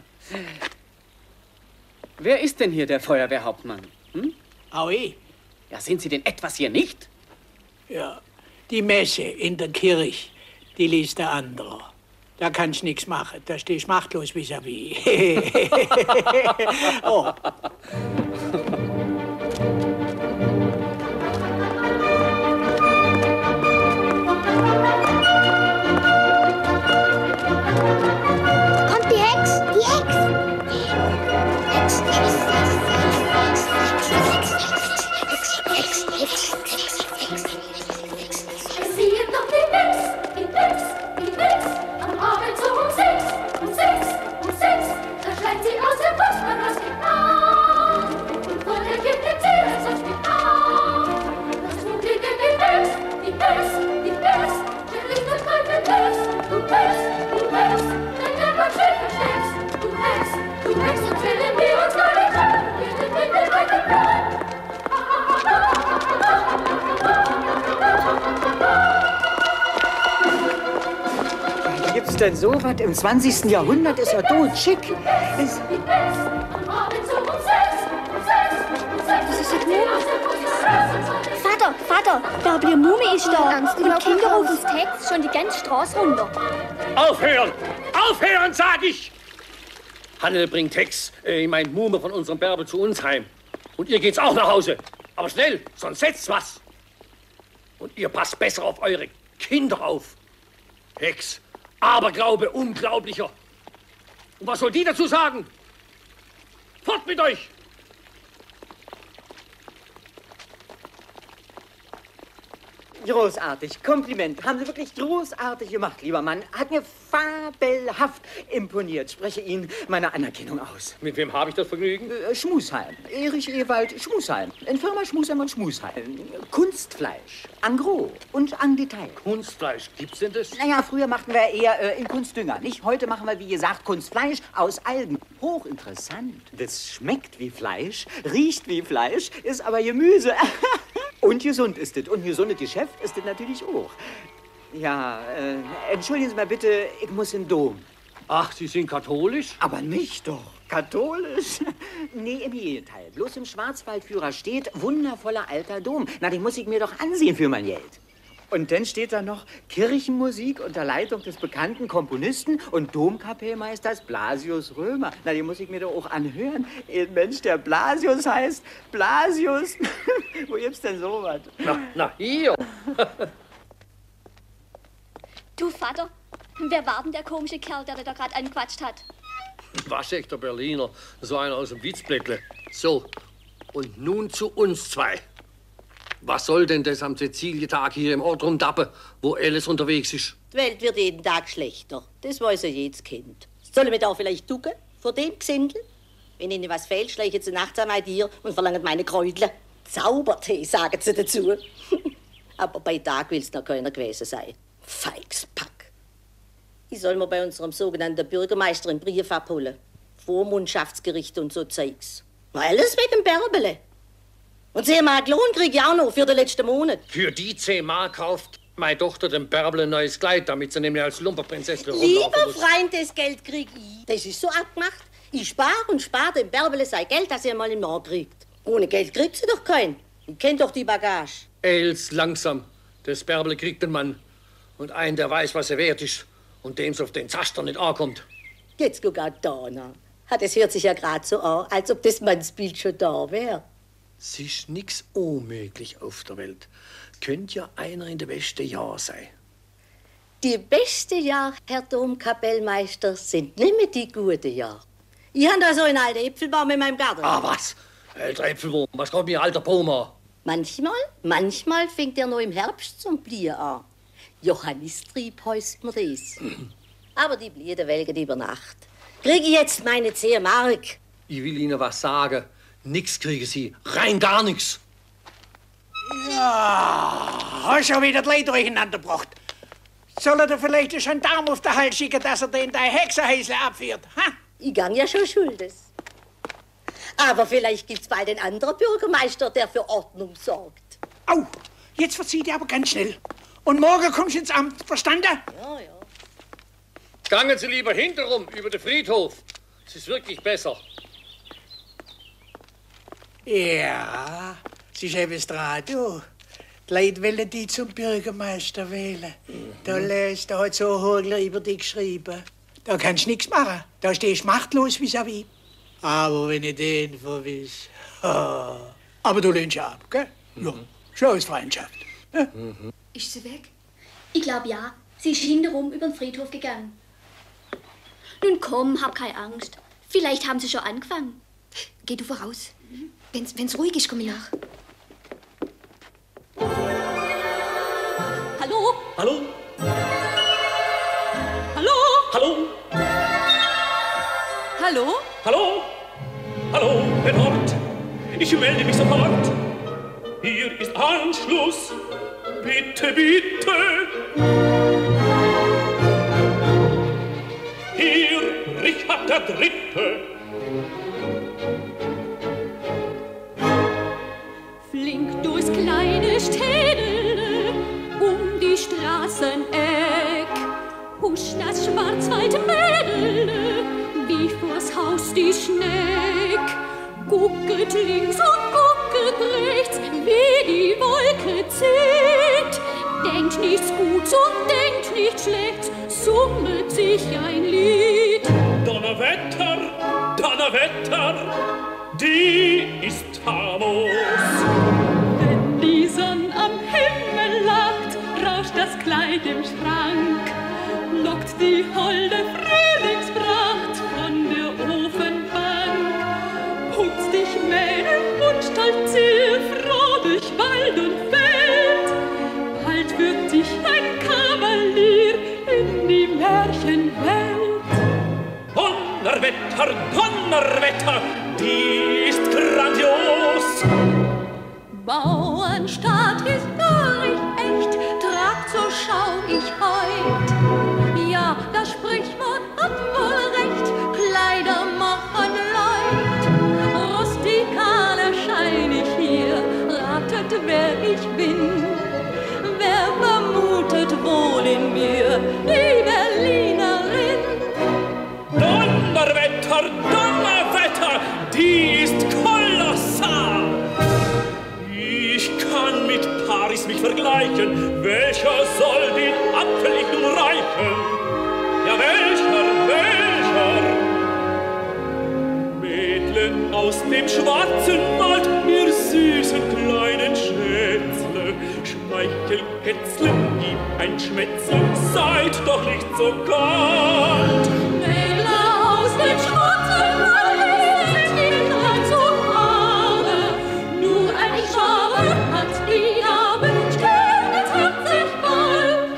Wer ist denn hier der Feuerwehrhauptmann? Hm? Auch ich. Ja, sind Sie denn etwas hier nicht? Ja, die Messe in der Kirche, die liest der andere. Da kannst du nichts machen, da stehst du machtlos vis-à-vis. Oh. Kommt die Hex! Die Hex! Hex, Hex, Siehe doch die Hex, die Hex, die Hex, am Abend so um sechs, um sechs, um sechs, da schreit sie aus dem Postmann aus dem Arm. Und von der Kind zählt zum Spital. Das Publikum die Hex, die Hex, die Hex, der richtet keinen Hex, du Hex, du Hex, denn der Gott schön versteckst, du Hex, du Hex, und zählen wir uns gar nicht an, wir sind in der weiten Plan. Gibt's denn so was? Im zwanzigsten Jahrhundert ist er tot schick. Es Das ist die Muhme. Vater, Vater, Bärbele Muhme ist da. Und Kinder rufen das Text schon die ganze Straße runter. Aufhören! Aufhören, sag ich! Hannel bringt Hex, äh, ich mein Muhme von unserem Bärbel zu uns heim. Und ihr geht's auch nach Hause. Aber schnell, sonst setzt was. Und ihr passt besser auf eure Kinder auf. Hex, Aberglaube, unglaublicher. Und was soll die dazu sagen? Fort mit euch! Großartig, Kompliment. Haben Sie wirklich großartig gemacht, lieber Mann. Hat mir fabelhaft imponiert. Spreche Ihnen meine Anerkennung aus. Mit wem habe ich das Vergnügen? Äh, Schmusheim. Erich Ewald Schmusheim. In Firma Schmusheim und Schmusheim. Kunstfleisch. En gros und en Detail. Kunstfleisch, gibt's denn das? Naja, früher machten wir eher äh, in Kunstdünger, nicht? Heute machen wir, wie gesagt, Kunstfleisch aus Algen. Hochinteressant. Das schmeckt wie Fleisch, riecht wie Fleisch, ist aber Gemüse. Und gesund ist es. Und ein gesundes Geschäft ist es natürlich auch. Ja, äh, entschuldigen Sie mal bitte, ich muss in den Dom. Ach, Sie sind katholisch? Aber nicht doch. Katholisch? Nee, im Gegenteil. Bloß im Schwarzwaldführer steht, wundervoller alter Dom. Na, den muss ich mir doch ansehen für mein Geld. Und dann steht da noch Kirchenmusik unter Leitung des bekannten Komponisten und Domkapellmeisters Blasius Römer. Na, den muss ich mir doch auch anhören. Ein Mensch, der Blasius heißt. Blasius? Wo gibt's denn sowas? Na, na, hier. Du, Vater, wer war denn der komische Kerl, der da gerade angequatscht hat? Waschechter Berliner, so einer aus dem Witzblättle. So, und nun zu uns zwei. Was soll denn das am Cäcilientag hier im Ort rumdappen, wo Alice unterwegs ist? Die Welt wird jeden Tag schlechter. Das weiß ja jedes Kind. Sollen wir da vielleicht ducken vor dem Gesindel? Wenn ihnen was fehlt, schleichen sie nachts an mein Tier und verlangen meine Kräutle. Zaubertee, sagen sie dazu. Aber bei Tag will's noch keiner gewesen sein. Feiges Pack. Ich soll mir bei unserem sogenannten Bürgermeister einen Brief abholen. Vormundschaftsgericht und so Zeugs. Alles wegen Bärbele. Und zehn Mark Lohn krieg ich auch noch für den letzten Monat. Für die zehn Mark kauft meine Tochter dem Bärbel ein neues Kleid, damit sie nämlich als Lumperprinzessin Lieber Freund, das Geld krieg ich. Das ist so abgemacht. Ich spare und spare dem Bärbele sein Geld, das er mal im Jahr kriegt. Ohne Geld kriegt sie doch kein. Ich kenn doch die Bagage. Els, langsam. Das Bärbele kriegt den Mann. Und einen, der weiß, was er wert ist. Und dem's auf den Zaster nicht ankommt. Jetzt guck auch da nach. Das hört sich ja gerade so an, als ob das Mannsbild schon da wäre. Es ist nix unmöglich auf der Welt. Könnte ja einer in der beste Jahr sein. Die besten Jahre, Herr Domkapellmeister, sind nicht mehr die guten Jahre. Ich habe da so einen alten Äpfelbaum in meinem Garten. Ah, was? Alter Äpfelbaum, was kommt mir alter Baum an? Manchmal, manchmal fängt er noch im Herbst zum Blühen an. Johannistrieb heißt mir das. Aber die Blüten welken über Nacht. Kriege ich jetzt meine zehn Mark? Ich will Ihnen was sagen. Nix kriegen Sie. Rein gar nichts. Ja, hast schon wieder die Leute durcheinander gebracht. Soll er dir vielleicht einen Gendarm auf den Hals schicken, dass er den dein Hexerhäsle abführt? Ha? Ich gang ja schon schuldes. Aber vielleicht gibt's bald einen anderen Bürgermeister, der für Ordnung sorgt. Au, jetzt verzieht ihr aber ganz schnell. Und morgen kommst du ins Amt, verstanden? Ja, ja. Gangen Sie lieber hinterrum, über den Friedhof. Es ist wirklich besser. Ja, es ist etwas dran, du. Die Leute wollen dich zum Bürgermeister wählen. Mhm. Da lässt, da hat so ein Hurgler über dich geschrieben. Da kannst du nichts machen. Da stehst du machtlos vis-à-vis. Aber wenn ich den verwiss. Oh. Aber du lehnst ja ab, gell? Mhm. Ja, schon aus Freundschaft. Ja? Mhm. Ist sie weg? Ich glaube ja. Sie ist hintenrum über den Friedhof gegangen. Nun komm, hab keine Angst. Vielleicht haben sie schon angefangen. Geh du voraus. Mhm. Wenn's, wenn's ruhig ist, komm ich nach. Hallo? Hallo? Hallo? Hallo? Hallo? Hallo? Hallo, wer dort? Ich melde mich sofort. Hier ist Anschluss. Bitte, bitte. Hier, Richard der Dritte. Flink durchs kleine Städel, um die Straßeneck, huscht das Schwarzwaldmädel, wie vors Haus die Schneck. Gucket links und gucket rechts, wie die Wolke zieht. Denkt nichts Guts und denkt nichts Schlechts, summet sich ein Lied. Donnerwetter, Donnerwetter, die ist famos. Wenn die Sonne am Himmel lacht, rauscht das Kleid im Schrank, lockt die holde Frühlingspracht von der Ofenbank. Putzt dich Mädel und stolzier froh durch Wald und Feld, bald wird dich ein Kavalier in die Märchenwelt. Donnerwetter, Donnerwetter, die ist grandios. Bauernstaat historisch echt, tragt, so schau ich heut. Ja, das Sprichwort hat wohl recht, Kleider machen Leid. Rustikal erschein ich hier, ratet, wer ich bin. Wer vermutet wohl in mir die Berlinerin? Donnerwetter, Donnerwetter, die ist kolossal. Ich kann mit Paris mich vergleichen. Welcher soll den Apfel ich nun reichen? Ja, welcher, welcher? Mädlen aus dem schwarzen Wald, ihr süßen kleinen Schätzle, Schmeichelkätzle, gib ein Schmätzle, seid doch nicht so kalt. Mädler aus dem Schwarzenwald sind nicht so arme, nur ein Schabe hat die Dame, stirbt hat sich bald.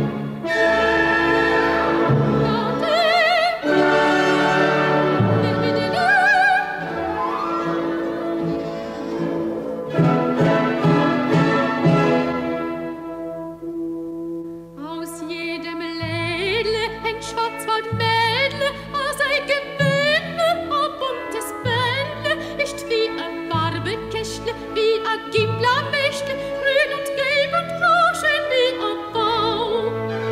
Aus jedem Lädle ein Schwarzwaldmädle, aus ein Gewöhnle, ein buntes Bändle, ist wie ein Farbekästle, wie ein Gimblermäschtle, grün und gelb und blau, schön wie ein Bau.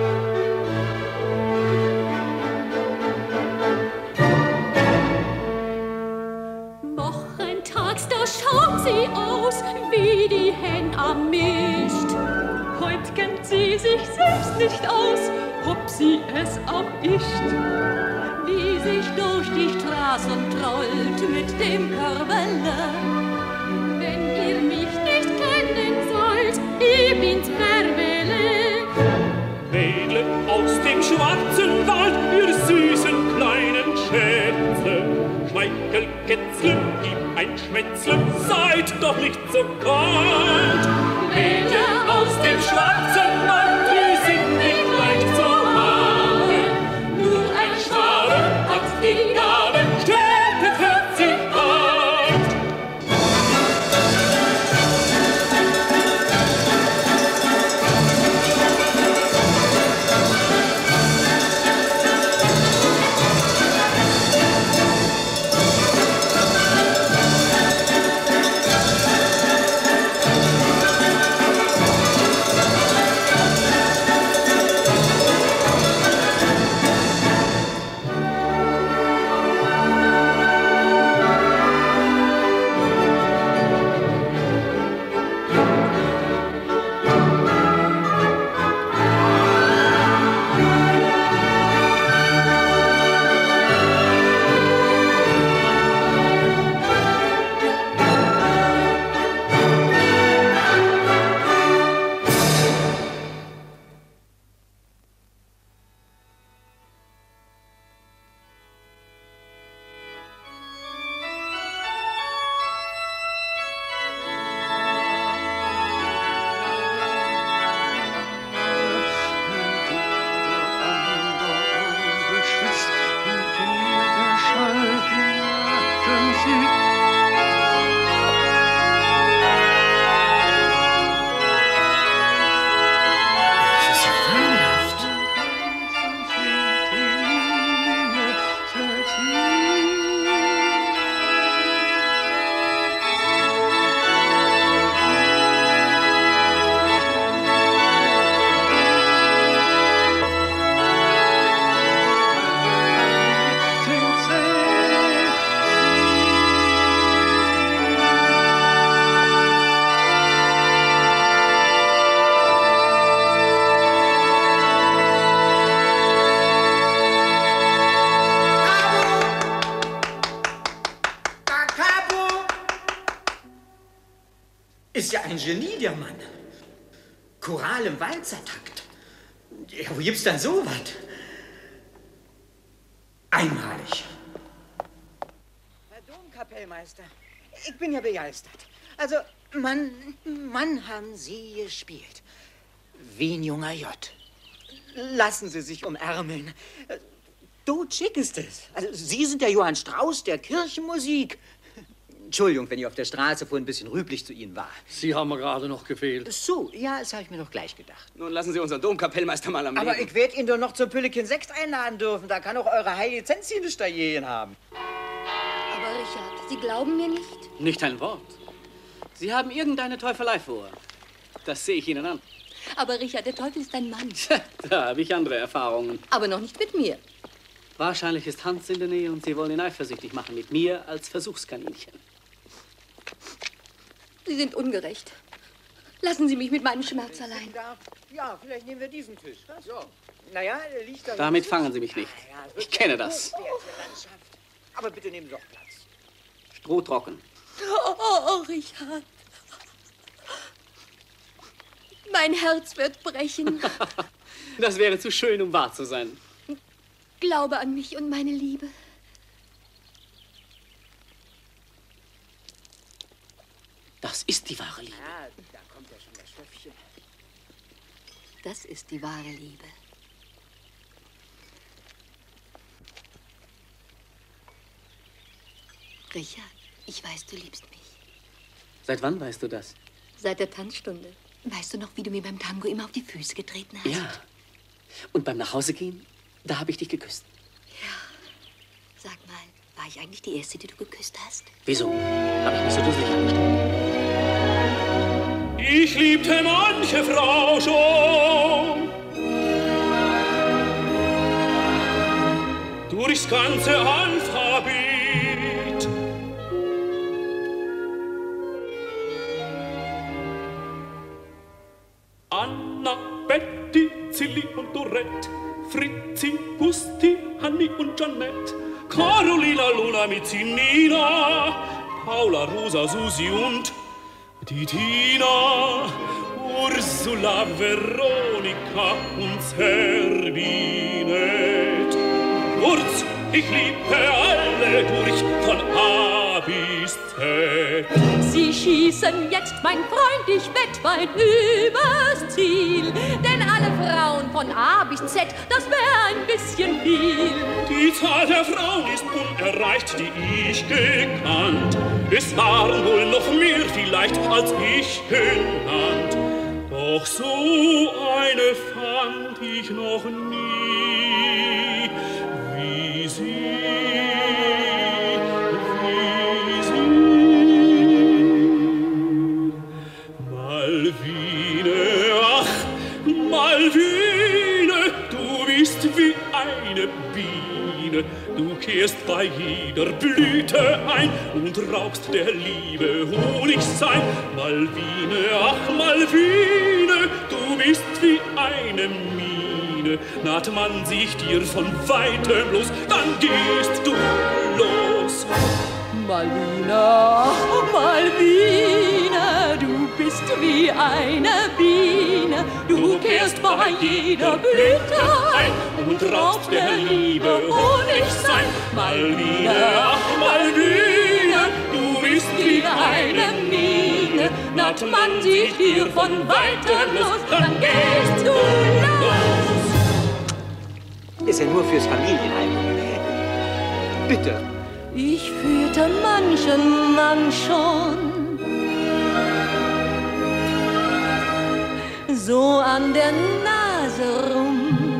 Wochentags, da schaut sie aus, wie die Hen am Mist. Heut kennt sie sich selbst nicht aus, ob sie es auch ist. Wie sich durch die Straßen trollt mit dem Körperle. Wenn ihr mich nicht kennen sollt, ich bin's Mervele. Mädle aus dem schwarzen Wald, ihr süßen kleinen Schätze. Schmeichelkätzle, gib ein Schmätzle, seid doch nicht so kalt. Mädle aus dem schwarzen Wald, wir sind nicht leicht so arme. Nur ein Schwabe hat die Gabe, Stärke wird sie alt. Ist ja ein Genie, der Mann. Choral im Walzertakt. Ja, wo gibt's denn so was? Einmalig. Herr Domkapellmeister, ich bin ja begeistert. Also, Mann, Mann, haben Sie gespielt. Wie ein junger J. Lassen Sie sich umärmeln. Tot schick ist es. Also, Sie sind der Johann Strauß der Kirchenmusik. Entschuldigung, wenn ich auf der Straße vorhin ein bisschen rüblich zu Ihnen war. Sie haben mir gerade noch gefehlt. So, ja, das habe ich mir doch gleich gedacht. Nun lassen Sie unseren Domkapellmeister mal am Aber Leben. ich werde ihn doch noch zum Pülliken Sekt einladen dürfen. Da kann auch eure heilige Zenzi nicht dagegen haben. Aber Richard, Sie glauben mir nicht? Nicht ein Wort. Sie haben irgendeine Teufelei vor. Das sehe ich Ihnen an. Aber Richard, der Teufel ist ein Mann. Da habe ich andere Erfahrungen. Aber noch nicht mit mir. Wahrscheinlich ist Hans in der Nähe und Sie wollen ihn eifersüchtig machen mit mir als Versuchskaninchen. Sie sind ungerecht. Lassen Sie mich mit meinem Schmerz allein. Ja, vielleicht nehmen wir diesen Tisch. So. Naja, der liegt da. Damit fangen Sie mich nicht. Ich kenne das. Aber bitte nehmen Sie doch Platz. Strohtrocken. Oh, oh, Richard. Mein Herz wird brechen. Das wäre zu schön, um wahr zu sein. Glaube an mich und meine Liebe. Das ist die wahre Liebe. Ja, da kommt ja schon das Stöpfchen. Das ist die wahre Liebe. Richard, ich weiß, du liebst mich. Seit wann weißt du das? Seit der Tanzstunde. Weißt du noch, wie du mir beim Tango immer auf die Füße getreten hast? Ja. Und beim Nachhausegehen, da habe ich dich geküsst. Sag mal, war ich eigentlich die Erste, die du geküsst hast? Wieso? Habe ich mich so dusselig angestellt? Ich liebte manche Frau schon. Durchs ganze Alphabet. Anna, Betty, Zilli und Dorette, Fritzi, Gusti, Hanni und Janette, Carolina, Luna, Mitzi, Nina, Paula, Rosa, Susi und die Tina, Ursula, Veronika und Zerbinette. Kurz, ich liebte alle durch, von A bis Z. Sie schießen jetzt, mein Freund, ich wett weit übers Ziel. Denn alle Frauen von A bis Z, das wäre ein bisschen viel. Die Zahl der Frauen ist unerreicht, die ich gekannt. Es waren wohl noch mehr vielleicht, als ich genannt. Doch so eine fand ich noch nie, wie sie, wie sie. Malvine, ach, Malvine, du bist wie eine Biene. Du kehrst bei jeder Blüte ein und raubst der Liebe Honigsein. Malvine, ach Malvine, du bist wie eine Mine. Naht man sich dir von weitem bloß, dann gehst du los. Malvine, ach Malvine, du bist wie eine Biene. Du kehrst bei jeder Blüte ein und raubst der Liebe Honigsein. Malvine, ach Malvine, du bist wie eine Mine. Naht man sich dir von weitem los, dann gehst du los. Ist ja nur fürs Familienheim. Bitte. Ich führte manchen Mann schon so an der Nase rum.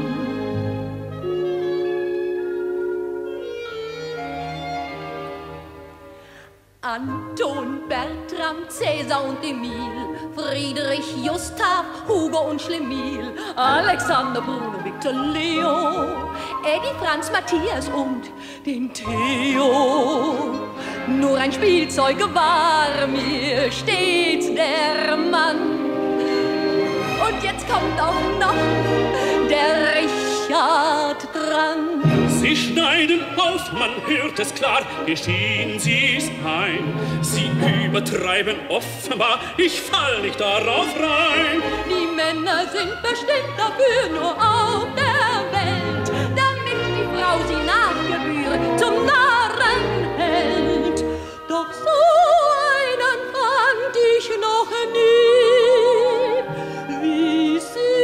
Anton, Bertram, Cäsar und Emil, Friedrich, Gustav, Hugo und Schlemiel, Alexander, Bruno, Victor, Leo, Eddie, Franz, Matthias und den Theo. Nur ein Spielzeug war mir stets der Mann. Und jetzt kommt auch noch der Richard dran. Sie schneiden auf, man hört es klar, gestehen Sie's ein. Sie übertreiben offenbar, ich fall nicht darauf rein. Die Männer sind bestimmt dafür nur auf der Welt, damit die Frau sie nach Gebühr zum Narren hält. Doch so einen fand ich noch nie, wie sie.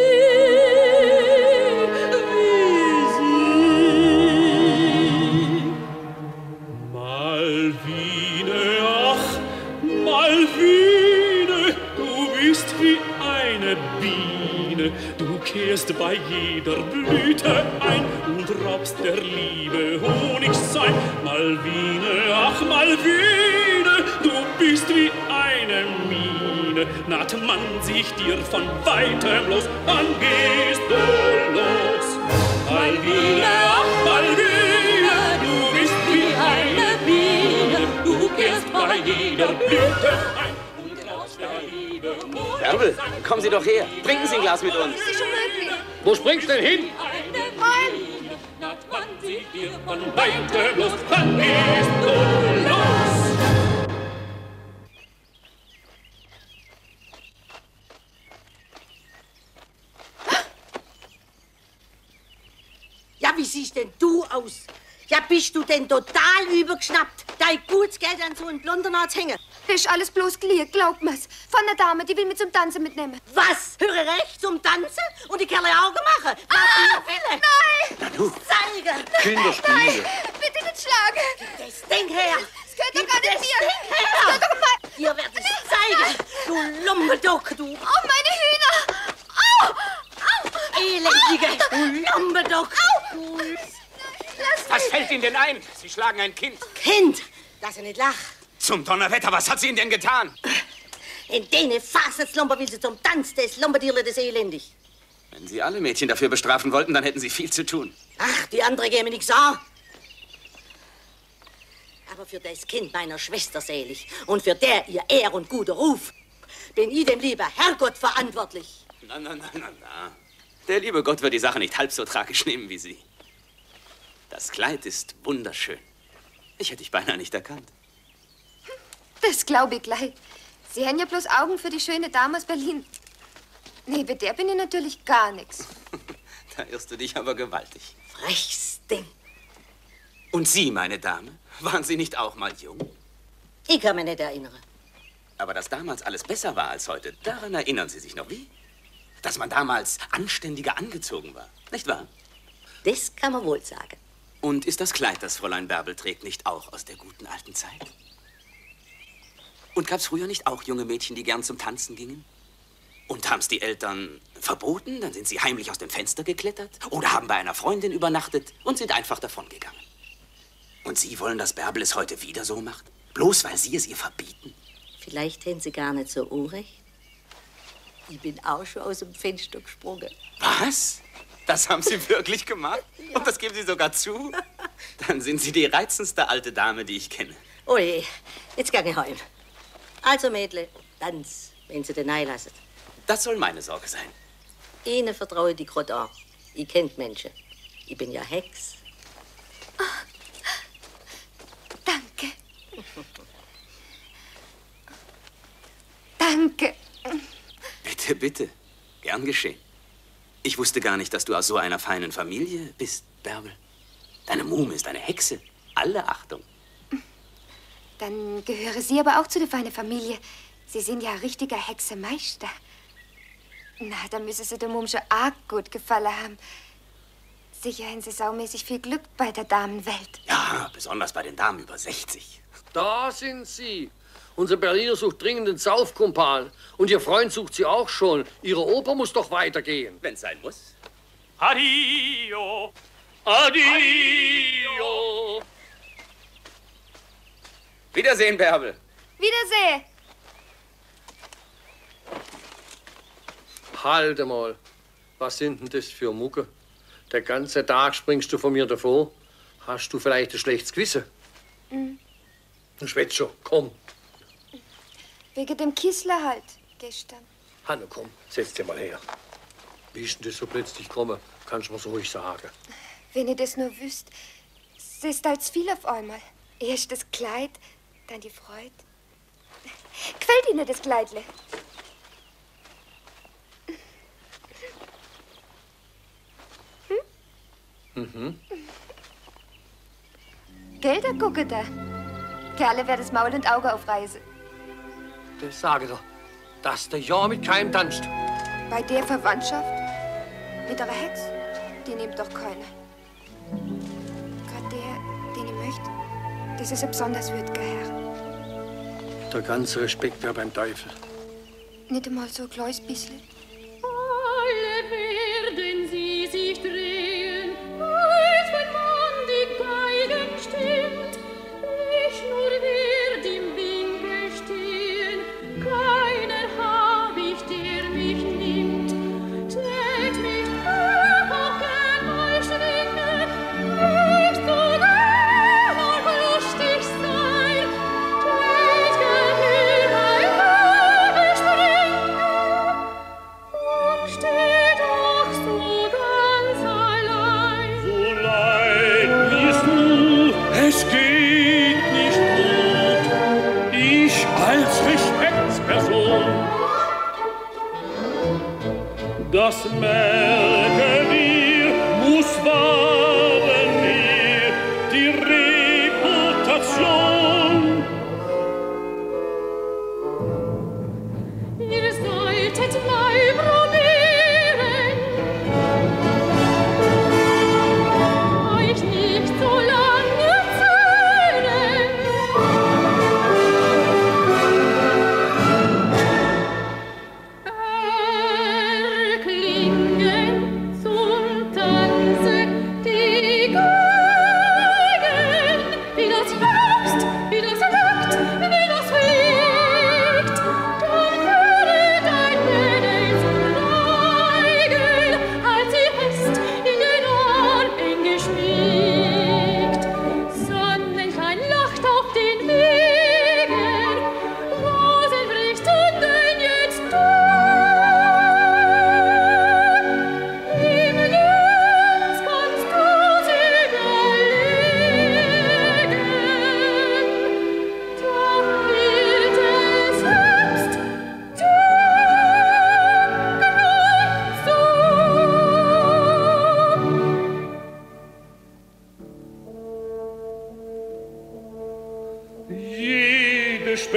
Malvine, ach, Malvine, du bist wie eine Biene. Du kehrst bei jeder Blüte ein und raubst der Liebe Honigsein. Malvine, ach, Malvine, du bist wie eine Mine. Naht man sich dir von weitem los, dann gehst du los. Malvine, ach, Malvine, du bist wie eine Biene. Du kehrst bei jeder Blüte ein und raubst der Liebe Honigsein. Bärbel, kommen Sie doch her. Trinken Sie ein Glas mit uns. Das ist schon möglich. Wo springst du denn hin? Naht man sich dir von weitem los, dann gehst du los. siehst denn du aus? Ja, bist du denn total übergeschnappt, dein gutes Geld an so einen Blonden zu hängen? Das ist alles bloß Glied, glaub mir's. Von einer Dame, die will mich zum Tanzen mitnehmen. Was? Höre recht zum Tanzen? Und die Kerle Augen machen? Ah, Wille. Nein! Na du, Zeigen! Kinderspiele. Nein, bitte nicht schlagen! Das Ding her! Das gehört doch gar Gib nicht mir! das Ding her! Das gehört doch mal... Ihr werdet es zeigen, du Lumpeduck, du! Oh, meine Hühner! Au! Au! Elendige, du Lumpeduck! Au! Lass Was mich! fällt Ihnen denn ein? Sie schlagen ein Kind. Kind, dass er nicht lacht. Zum Donnerwetter, was hat sie Ihnen denn getan? In dene Fasnetslumper will sie zum Tanz des Lumperdierle des elendig. Wenn Sie alle Mädchen dafür bestrafen wollten, dann hätten Sie viel zu tun. Ach, die andere gehen mir nichts an. Aber für das Kind meiner Schwester selig und für der ihr Ehr und guter Ruf bin ich dem lieber Herrgott verantwortlich. Na, na, na, na, na. Der liebe Gott wird die Sache nicht halb so tragisch nehmen wie Sie. Das Kleid ist wunderschön. Ich hätte dich beinahe nicht erkannt. Das glaube ich gleich. Sie haben ja bloß Augen für die schöne Dame aus Berlin. Nee, bei der bin ich natürlich gar nichts. Da irrst du dich aber gewaltig. Freches Ding. Und Sie, meine Dame, waren Sie nicht auch mal jung? Ich kann mich nicht erinnern. Aber dass damals alles besser war als heute, daran erinnern Sie sich noch wie? Dass man damals anständiger angezogen war, nicht wahr? Das kann man wohl sagen. Und ist das Kleid, das Fräulein Bärbel trägt, nicht auch aus der guten alten Zeit? Und gab's früher nicht auch junge Mädchen, die gern zum Tanzen gingen? Und haben's die Eltern verboten, dann sind sie heimlich aus dem Fenster geklettert oder haben bei einer Freundin übernachtet und sind einfach davongegangen. Und Sie wollen, dass Bärbel es heute wieder so macht? Bloß weil Sie es ihr verbieten? Vielleicht haben Sie gar nicht so unrecht. Ich bin auch schon aus dem Fenster gesprungen. Was? Das haben Sie wirklich gemacht? Ja. Und das geben Sie sogar zu? Dann sind Sie die reizendste alte Dame, die ich kenne. Oje, jetzt gang ich heim. Also, Mädle, Tanz, wenn Sie den einlassen. Das soll meine Sorge sein. Ihnen vertraue ich die grad an. Ich kennt Menschen. Ich bin ja Hex. Oh, danke. Danke. Bitte, bitte. Gern geschehen. Ich wusste gar nicht, dass du aus so einer feinen Familie bist, Bärbel. Deine Muhme ist eine Hexe. Alle Achtung. Dann gehöre Sie aber auch zu der feinen Familie. Sie sind ja ein richtiger Hexemeister. Na, dann müssen Sie der Muhme schon arg gut gefallen haben. Sicher haben Sie saumäßig viel Glück bei der Damenwelt. Ja, besonders bei den Damen über sechzig. Da sind Sie. Unser Berliner sucht dringend einen Saufkumpan. Und Ihr Freund sucht Sie auch schon. Ihre Oper muss doch weitergehen. Wenn's sein muss. Addio. Addio. Wiedersehen, Bärbel. Wiedersehen. Halte mal. Was sind denn das für Mucke? Der ganze Tag springst du von mir davor. Hast du vielleicht ein schlechtes Gewissen? Mhm. Du schwätzt schon. Komm. Wegen dem Kissler halt, gestern. Hanne, komm, setz dir mal her. Wie ist denn das so plötzlich gekommen? Kannst du mir so ruhig sagen. Wenn ihr das nur wüsst, es ist als viel auf einmal. Erst das Kleid, dann die Freude. Gefällt Ihnen das Kleidle? Hm? Mhm. Gell, da gucke da. Kerle werden das Maul und Auge aufreißen. Das sage doch, dass der ja mit keinem tanzt. Bei der Verwandtschaft mit einer Hex, die nimmt doch keiner. Gerade der, den ich möchte, das ist ein besonders würdiger Herr. Der ganze Respekt wäre beim Teufel. Nicht einmal so ein kleines bisschen. Alle werden sie sich drehen, als wenn man die Geigen stimmt. Ich nur werd im Winkel stehen, keiner hab ich, der mich nimmt. Tät mich auch auch gern mal schwingen, nicht so gern auch lustig sein. Tät gern in ein Leben springen und steh doch so ganz allein. So leid bist du, es geht nicht gut. Ich als Respektsperson, das merken wir, muss wahr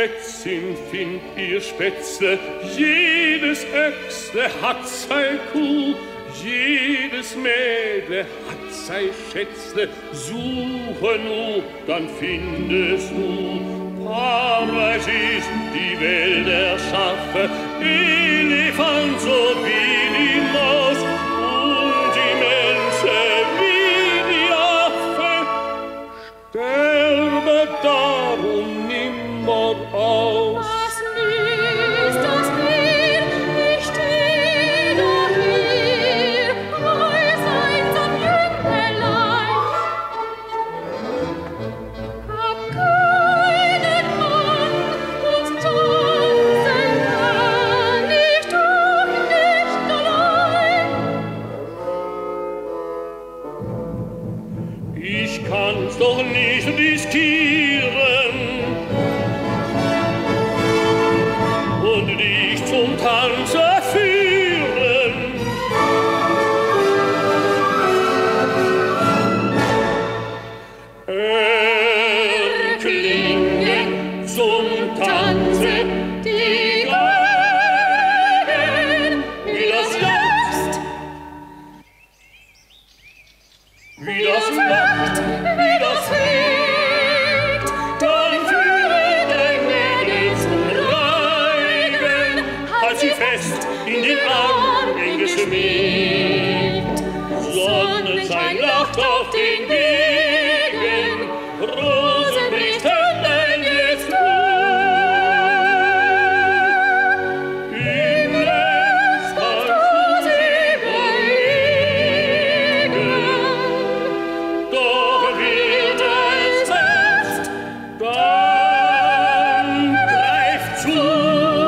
Schätzin find ihr Spätzle, jedes Öchsle hat sein Kuh, jedes Mädle hat sein Schätzle, suche nur, dann findest du. Paarweis ist die Welt erschaffen, Elefant so wie die Maus und die Menschen wie die Affe. Sterbe darum nimmer aus. Was ist das Meer? Ich steh doch hier, weiß einsam Jüngelein. Hab keinen Mann und tanzen kann ich doch nicht allein. Ich kann's doch nicht riskieren und dich zum Tanze führen. Erklinge zum Tanze die Geigen, wie das lacht, wie das lacht, wie das fliegt, dann führe dein Mädel zum Reigen, halt sie fest in den Arm eng geschmiegt. Sonnenschein lacht auf den Wegen, Rosenlicht hellen jetzt nur. Im Netz kannst du sie bewegen, doch wird es fest, dann greif zu.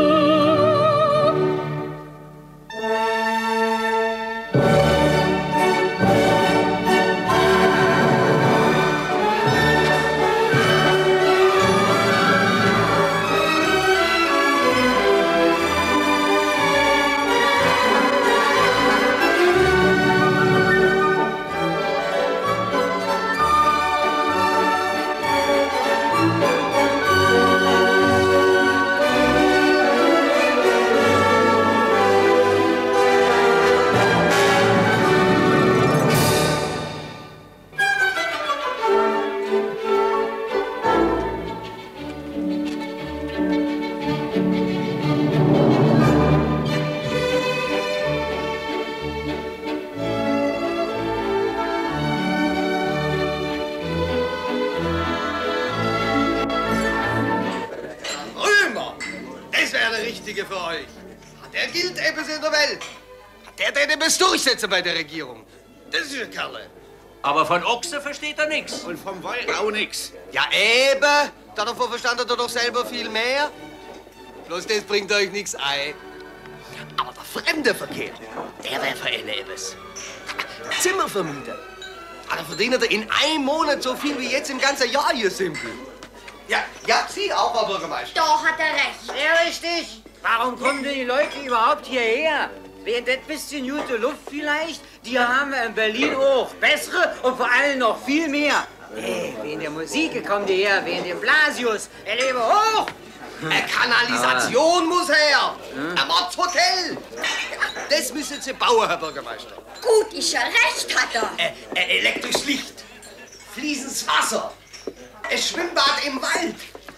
Römer, das wäre der Richtige für euch. Der gilt etwas in der Welt. Der wird etwas durchsetzen bei der Regierung. Das ist ein Kerl. Aber von Ochse versteht er nichts. Und vom Wein auch nichts. Ja, eben. Davon verstand er doch selber viel mehr. Bloß das bringt euch nichts ein. Aber der Fremdenverkehr, der wäre für einen etwas. Zimmervermieter. Ah, da verdient er in einem Monat so viel wie jetzt im ganzen Jahr hier simpel. Ja, ja, Sie auch, Frau Bürgermeister. Da hat er recht. Ja, richtig. Warum kommen denn die Leute überhaupt hierher? Wegen das bisschen gute Luft vielleicht? Die haben wir in Berlin auch. Bessere und vor allem noch viel mehr. Hey, wegen der Musik kommen die her, wegen dem Blasius. Er lebe hoch. Eine Kanalisation muss her. Ein Mordshotel. Das müssen Sie bauen, Herr Bürgermeister. Gut, ist er recht, hat er. Äh, äh, elektrisches Licht. Fließendes Wasser. Ein Schwimmbad im Wald.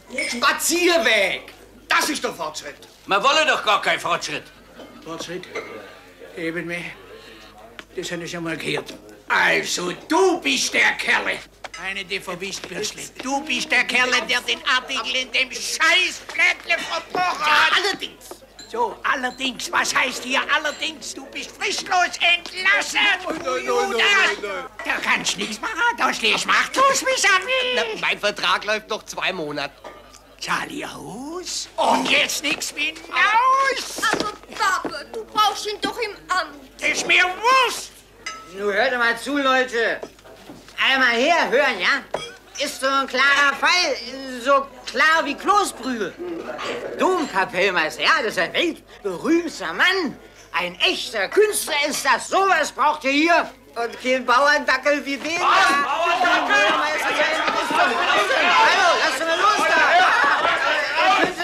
Spazierweg. Das ist der Fortschritt. Man wolle doch gar keinen Fortschritt. Fortschritt? Eben mehr. Das habe ich schon mal gehört. Also, du bist der Kerle. Eine, die verwischt Bürschli. Du bist der Kerle, der den Artikel in dem Scheißblättle verbrochen hat. Ja, allerdings. So, allerdings. Was heißt hier allerdings? Du bist fristlos entlassen. Nein, nein, nein, nein, nein. Da kannst nichts machen. Da stehst machtlos vis-à-vis. Mein Vertrag läuft noch zwei Monate. Zahl ihr aus? Und jetzt nichts wie hinaus. Aber Papa, du brauchst ihn doch im Amt. Das ist mir wurscht. Nun hört doch mal zu, Leute. Einmal her, hören, ja? Ist so ein klarer Fall, so klar wie Kloßbrühe. Domkapellmeister, ja, das ist ein weltberühmter Mann. Ein echter Künstler ist das. Sowas braucht ihr hier. Und kein Bauerndackel wie den. Was? Bauerndackel? Hallo, lass doch mal los da. Ein Künstler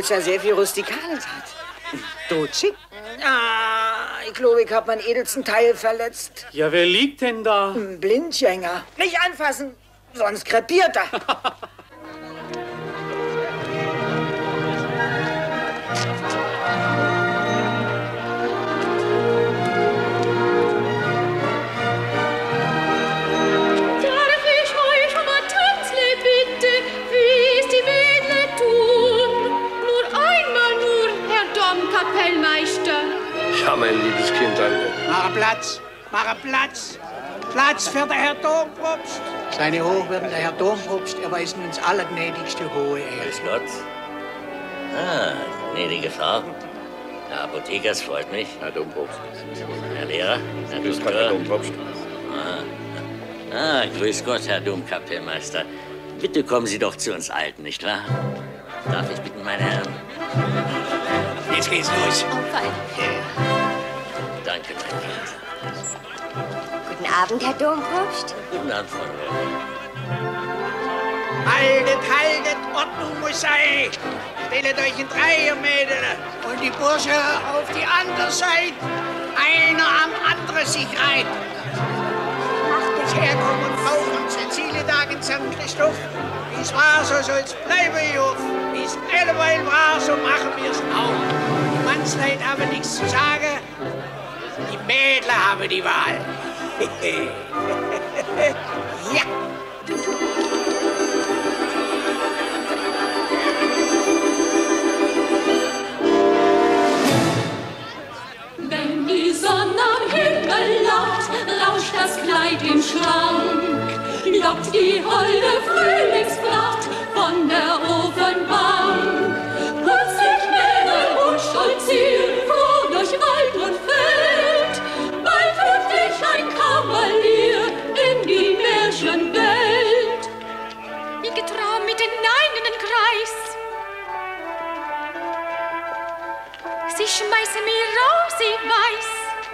es ja sehr viel Rustikales hat. Dotschi? Ah, ich glaube, ich habe meinen edelsten Teil verletzt. Ja, wer liegt denn da? Ein Blindgänger. Nicht anfassen, sonst krepiert er. Ja, mein liebes Kind, danke. Mach Platz, mach Platz. Platz für den Herr Dompropst. Seine Hochwürden, der Herr Dompropst, erweisen uns allergnädigste hohe Ehre. Grüß Gott. Ah, gnädige Frau. Herr Apotheker, es freut mich. Herr Dompropst. Herr Lehrer. Herr Grüß Gott, Herr Dompropst. Ah. ah, grüß Gott, Herr Domkapellmeister. Bitte kommen Sie doch zu uns Alten, nicht wahr? Darf ich bitten, meine Herren? Jetzt geht's los. Oh, fein. Danke, mein Kind. Guten Abend, Herr Dompropst. Guten Abend, Frau Lehrer. Haltet, haltet, Ordnung muss sein. Stellt euch in Reihe, Mädel. Und die Bursche auf die andere Seite. Einer am anderen sich rein. Macht das Herkommen und Brauchen, sensile Tage in Sankt Christoph. Wie's war, so soll's bleiben, Jof. Wie's alleweil war, so machen wir's auch. Die Mannsleute haben nichts zu sagen. Die Mädler haben die Wahl. Ja. Wenn die Sonne am Himmel lacht, rauscht das Kleid im Schrank, lockt die holde Frühlingspracht von der Ofenbank. Plötzlich Mädel und stolzieren froh durch Wald und Feld, bald trifft dich ein Kavalier in die Märchenwelt. Wie getraum mit den Neinen Kreis, sie schmeißen mir raus, ich weiß.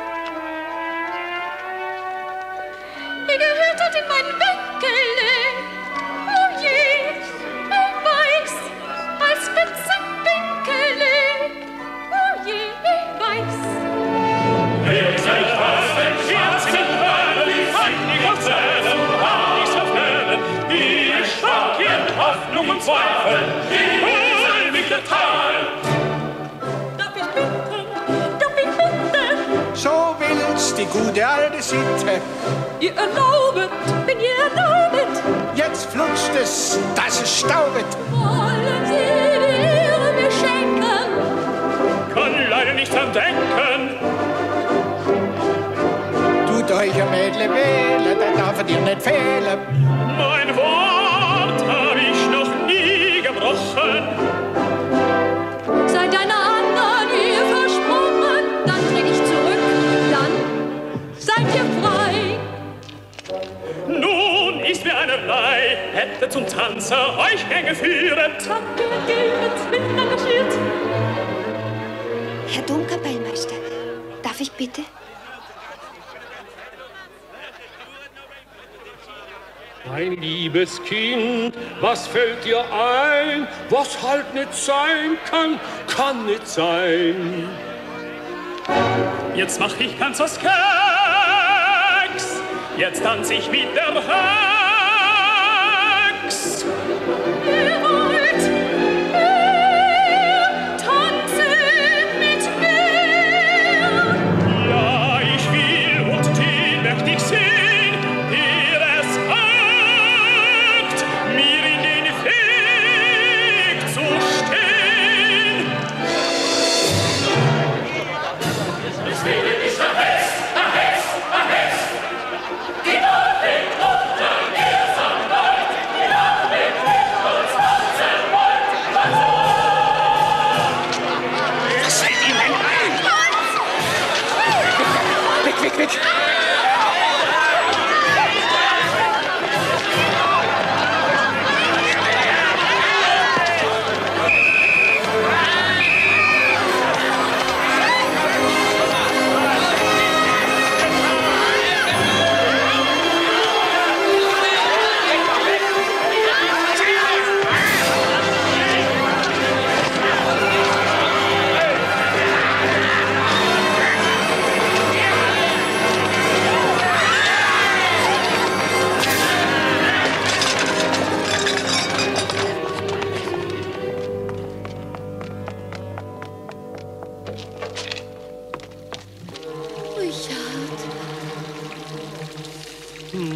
Ihr gehörtet in mein Bänkele, oh je, ich weiß, als Spitzenbänkele, oh je, ich weiß. Wer seid was, wenn vierzehn Wellen, die feindlich erzählen, kann ich's verfehlen, die stark in Hoffnung und Zweifel, die hol mich der Teil. So will's die gute alte Sitte. Ihr erlaubet, wenn ihr erlaubet, Jetzt flutscht es, dass es staubet. wollen Sie die Ehre mir schenken. Kann leider nicht dran denken. Tut euch ein Mädle wählen, dann darf dir nicht fehlen. Mein Wort hab ich noch nie gebrochen. Seid einer anderen ihr versprochen, dann trag ich zurück, dann seid ihr frei. Nun ist mir einerlei, hätte zum Tanze euch gern geführet. Herr Domkapellmeister, darf ich bitte? Mein liebes Kind, was fällt dir ein? Was halt nicht sein kann, kann nicht sein. Jetzt mach ich ganz was Keks, jetzt tanz ich mit der Hex. Ihr wollt, ihr tanzet mit mir. Ja, ich will und die möchte ich sehen, der es wagt, mir in den Weg zu stehen. Das Leben ist ein Hex, ein Hex, ein Hex. Die Leute runter, ihr seid weit, die Leute mit uns tanzen wollt. Was fällt ihm denn ein? Weg, weg, weg!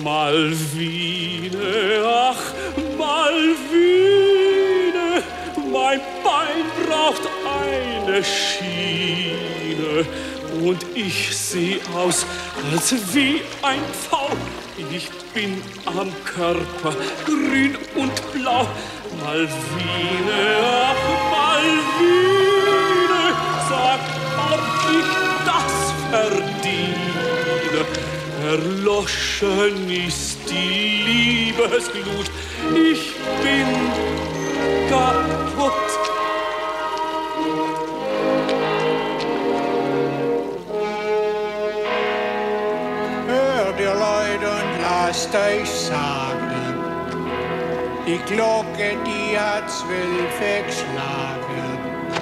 Malvine, ach, Malvine, mein Bein braucht eine Schiene und ich seh aus, als wie ein Pfau. Ich bin am Körper grün und blau. Malvine, ach, Malvine, sag, ob ich das verdiene. Erloschen ist die Liebesglut, ich bin kaputt. Hört ihr Leute und lasst euch sagen, die Glocke, die hat zwölf geschlagen.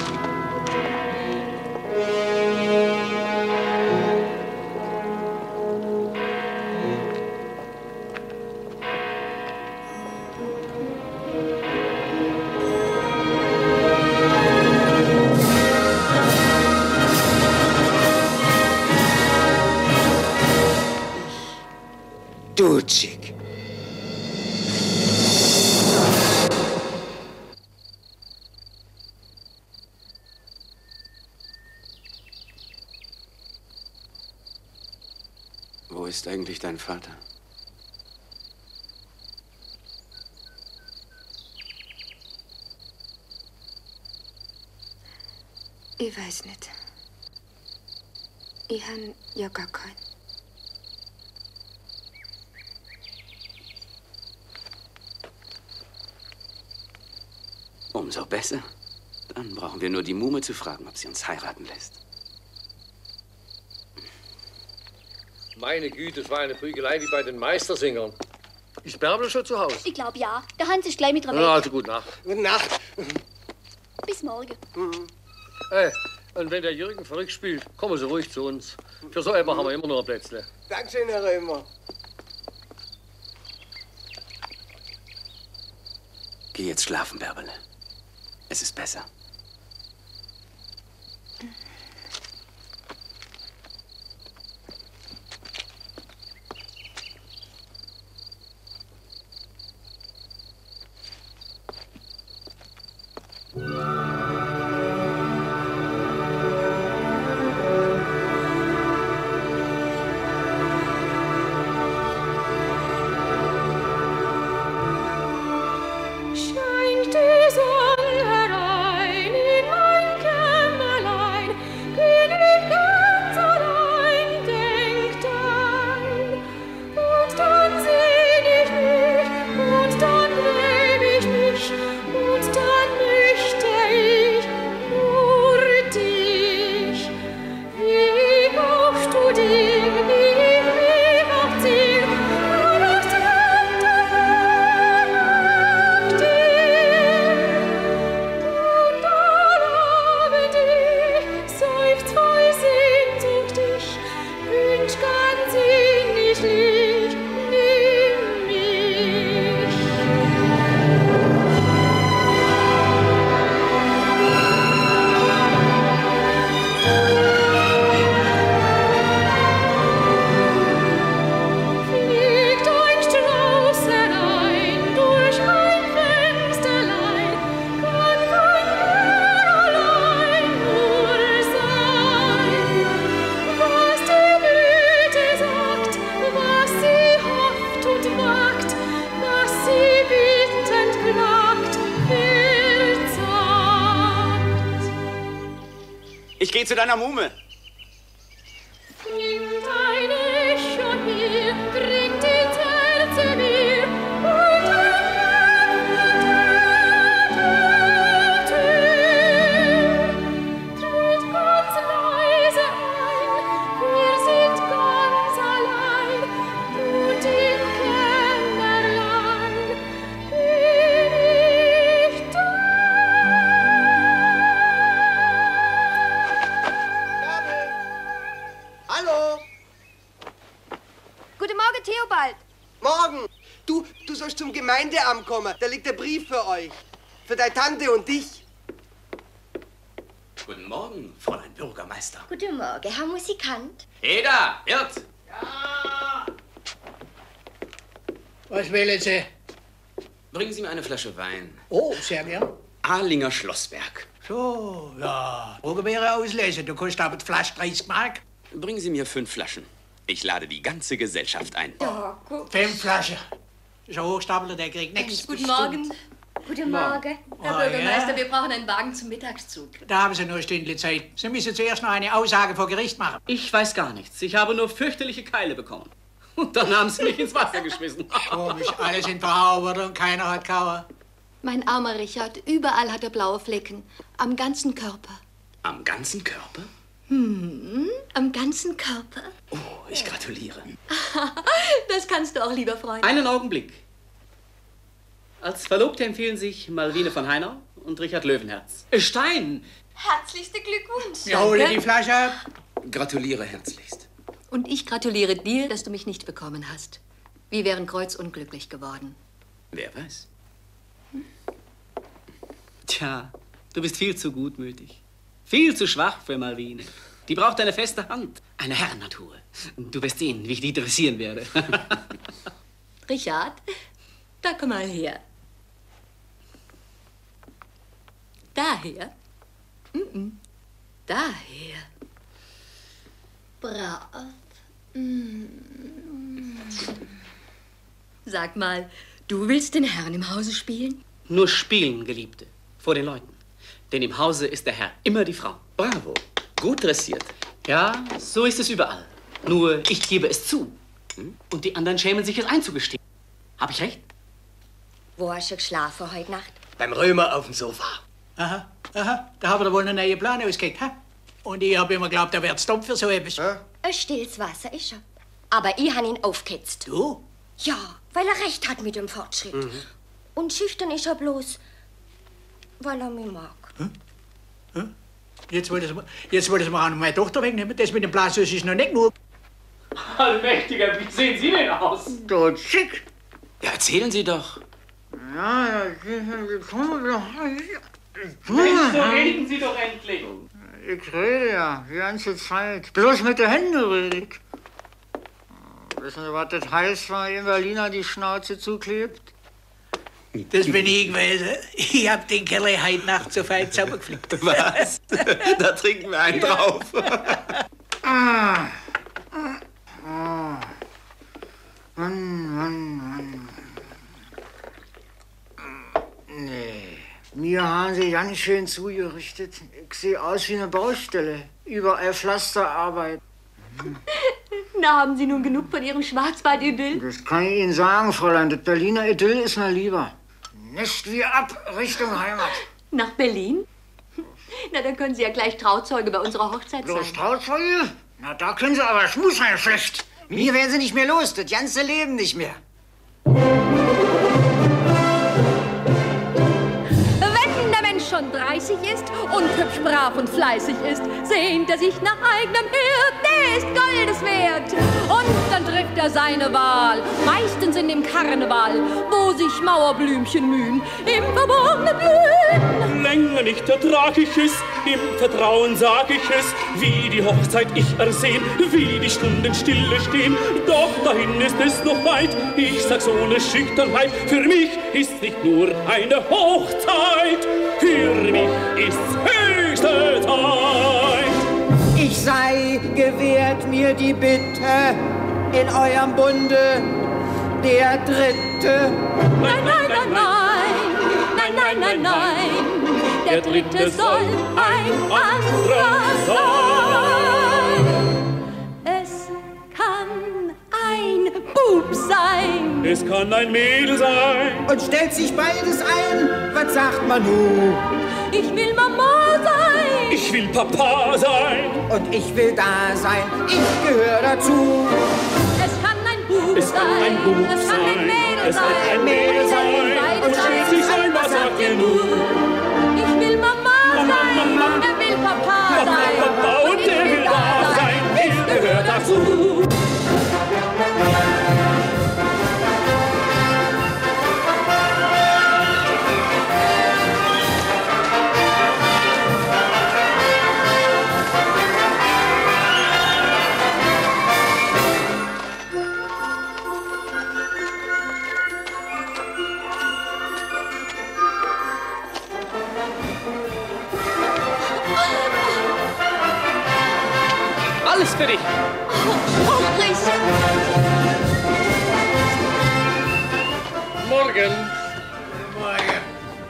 Dutschig. Wo ist eigentlich dein Vater? Ich weiß nicht. Ich han ja gar keinen. Umso besser. Dann brauchen wir nur die Muhme zu fragen, ob sie uns heiraten lässt. Meine Güte, es war eine Prügelei wie bei den Meistersingern. Ist Bärbel schon zu Hause? Ich glaube ja. Der Hans ist gleich mit dran. Ja, also gute Nacht. Gute Nacht. Bis morgen. Mhm. Hey, und wenn der Jürgen verrückt spielt, kommen Sie ruhig zu uns. Für so etwas haben wir immer noch ein Plätzle. Dankeschön, Herr Römer. Geh jetzt schlafen, Bärbele. Es ist besser. Scheint die Sonne herein in mein Kämmerlein, bin ich ganz allein, denk daran. Und dann sehn ich mich, und dann leb ich mich, und dann möchte ich nur dich. Wie ich auch studier, wie ich mich auch zieh, aber es rennt nach dir. Und Abend ich seufzt voll Sehnsucht dich, wünsch ganz inniglich, nimm mich. Fliegt ein Strauß herein durch ein Fensterlein, kann mein Kämmerlein nur sein. Was die Blüte sagt, was sie hofft und wagt, was sie bittend klagt, wird sagt. Ich gehe zu deiner Muhme. Singt ein Echo hier, dringt ins Herze mir, und öffnet der Tür. Tritt ganz leise ein, wir sind ganz allein, und im Kämmerlein bin ich da. Hallo. Guten Morgen, Theobald. Morgen. Du, du sollst zum Gemeindeamt kommen. Da liegt der Brief für euch. Für deine Tante und dich. Guten Morgen, Fräulein Bürgermeister. Guten Morgen, Herr Musikant. Eda, Hirt. Was wollen Sie? Bringen Sie mir eine Flasche Wein. Oh, sehr gern. Ahlinger Schlossberg. So, ja. Drogenbeere auslesen. Du kostet aber die Flasche dreißig Mark. Bringen Sie mir fünf Flaschen. Ich lade die ganze Gesellschaft ein. Ja, gut. Fünf Flaschen. Das ist ein Hochstapler, der kriegt nichts. Guten Morgen. Guten Morgen. Herr Oh, Bürgermeister, ja? wir brauchen einen Wagen zum Mittagszug. Da haben Sie nur ein Stündchen Zeit. Sie müssen zuerst noch eine Aussage vor Gericht machen. Ich weiß gar nichts. Ich habe nur fürchterliche Keile bekommen. Und dann haben sie mich ins Wasser geschmissen. Komisch, alle sind verhaubert und keiner hat Kauer. Mein armer Richard, überall hat er blaue Flecken. Am ganzen Körper. Am ganzen Körper? Hm, am ganzen Körper? Oh, ich gratuliere. Das kannst du auch, lieber Freund. Einen Augenblick. Als Verlobte empfehlen sich Malvine von Heinau und Richard Löwenherz. Stein! Herzlichste Glückwunsch. Ja, hole die Flasche ab. Gratuliere herzlichst. Und ich gratuliere dir, dass du mich nicht bekommen hast. Wir wären kreuzunglücklich geworden. Wer weiß. Tja, du bist viel zu gutmütig. Viel zu schwach für Malvine. Die braucht eine feste Hand. Eine Herrennatur. Du wirst sehen, wie ich die dressieren werde. Richard, da komm mal her. Daher? Mm-mm. Daher. Brav. Mm. Sag mal, du willst den Herrn im Hause spielen? Nur spielen, Geliebte, vor den Leuten. Denn im Hause ist der Herr immer die Frau. Bravo, gut dressiert. Ja, so ist es überall. Nur ich gebe es zu. Und die anderen schämen sich, es einzugestehen. Hab ich recht? Wo hast du geschlafen heute Nacht? Beim Römer auf dem Sofa. Aha, aha. Da haben wir wohl einen neuen Plan ausgekriegt, ha? Und ich hab immer geglaubt, er wird stopp für so etwas. Ein stilles Wasser ist er. Aber ich han ihn aufgehetzt. Du? Ja, weil er recht hat mit dem Fortschritt. Mhm. Und schüchtern ist er bloß, weil er mich mag. Jetzt wollte sie, jetzt wollte sie mir auch noch meine Tochter wegnehmen. Das mit dem Blasus ist noch nicht genug. Allmächtiger, wie sehen Sie denn aus? Dort schick. Ja, erzählen Sie doch. Ja, ja, komm doch. Mensch, so reden Sie doch endlich. Ich rede ja die ganze Zeit. Bloß mit den Händen rede ich. Wissen Sie, was das heißt, wenn in Berliner die Schnauze zuklebt? Das bin ich gewesen. Ich hab den Kerl heute Nacht so fein zusammengeflickt. Was? Da trinken wir einen drauf. Ah. Ah. Mann, Mann, Mann. Nee. Mir haben sie ganz schön zugerichtet. Ich sehe aus wie eine Baustelle. Überall Pflasterarbeit. Na, haben Sie nun genug von Ihrem Schwarzwald-Idyll? Das kann ich Ihnen sagen, Fräulein. Das Berliner Idyll ist mir lieber. Nicht wie ab Richtung Heimat. Nach Berlin? Na, dann können Sie ja gleich Trauzeuge bei unserer Hochzeit sein. Bloß Trauzeuge? Na, da können Sie aber Schmus sein schlecht. Mir werden Sie nicht mehr los, das ganze Leben nicht mehr. Wenn der Mensch schon dreißig ist und hübsch, brav und fleißig ist, sehnt er sich nach eigenem Hirt, der ist Goldes wert. Und dann trifft er seine Wahl, meistens in dem Karneval, wo sich Mauerblümchen mühen, im verborgenen Blühen. Länger nicht ertrag ich es, im Vertrauen sag ich es, wie die Hochzeit ich ersehn, wie die Stunden stille stehen. Doch dahin ist es noch weit, ich sag's ohne Schüchternheit, für mich ist nicht nur eine Hochzeit, für mich ist's höchste Zeit. Ich sei, gewährt mir die Bitte, in eurem Bunde der Dritte. Nein, nein, nein, nein, nein, nein, nein, nein, der Dritte soll ein anderer sein. Es kann ein Bub sein. Es kann ein Mädel sein. Und stellt sich beides ein, was sagt man nun? Ich will Mama sein. Ich will Papa sein. Und ich will da sein, ich gehöre dazu. Es kann ein Bub Es kann sein. ein Bub Es kann ein sein. Mädel Es kann sein. ein Mädel sein. Beides Und schließlich sein, was sagt ihr nun? Ich will Mama sein. Und er will Papa sein. Papa und der will da sein. Ich gehöre dazu. ist für dich. Heinrich! Morgen. Morgen.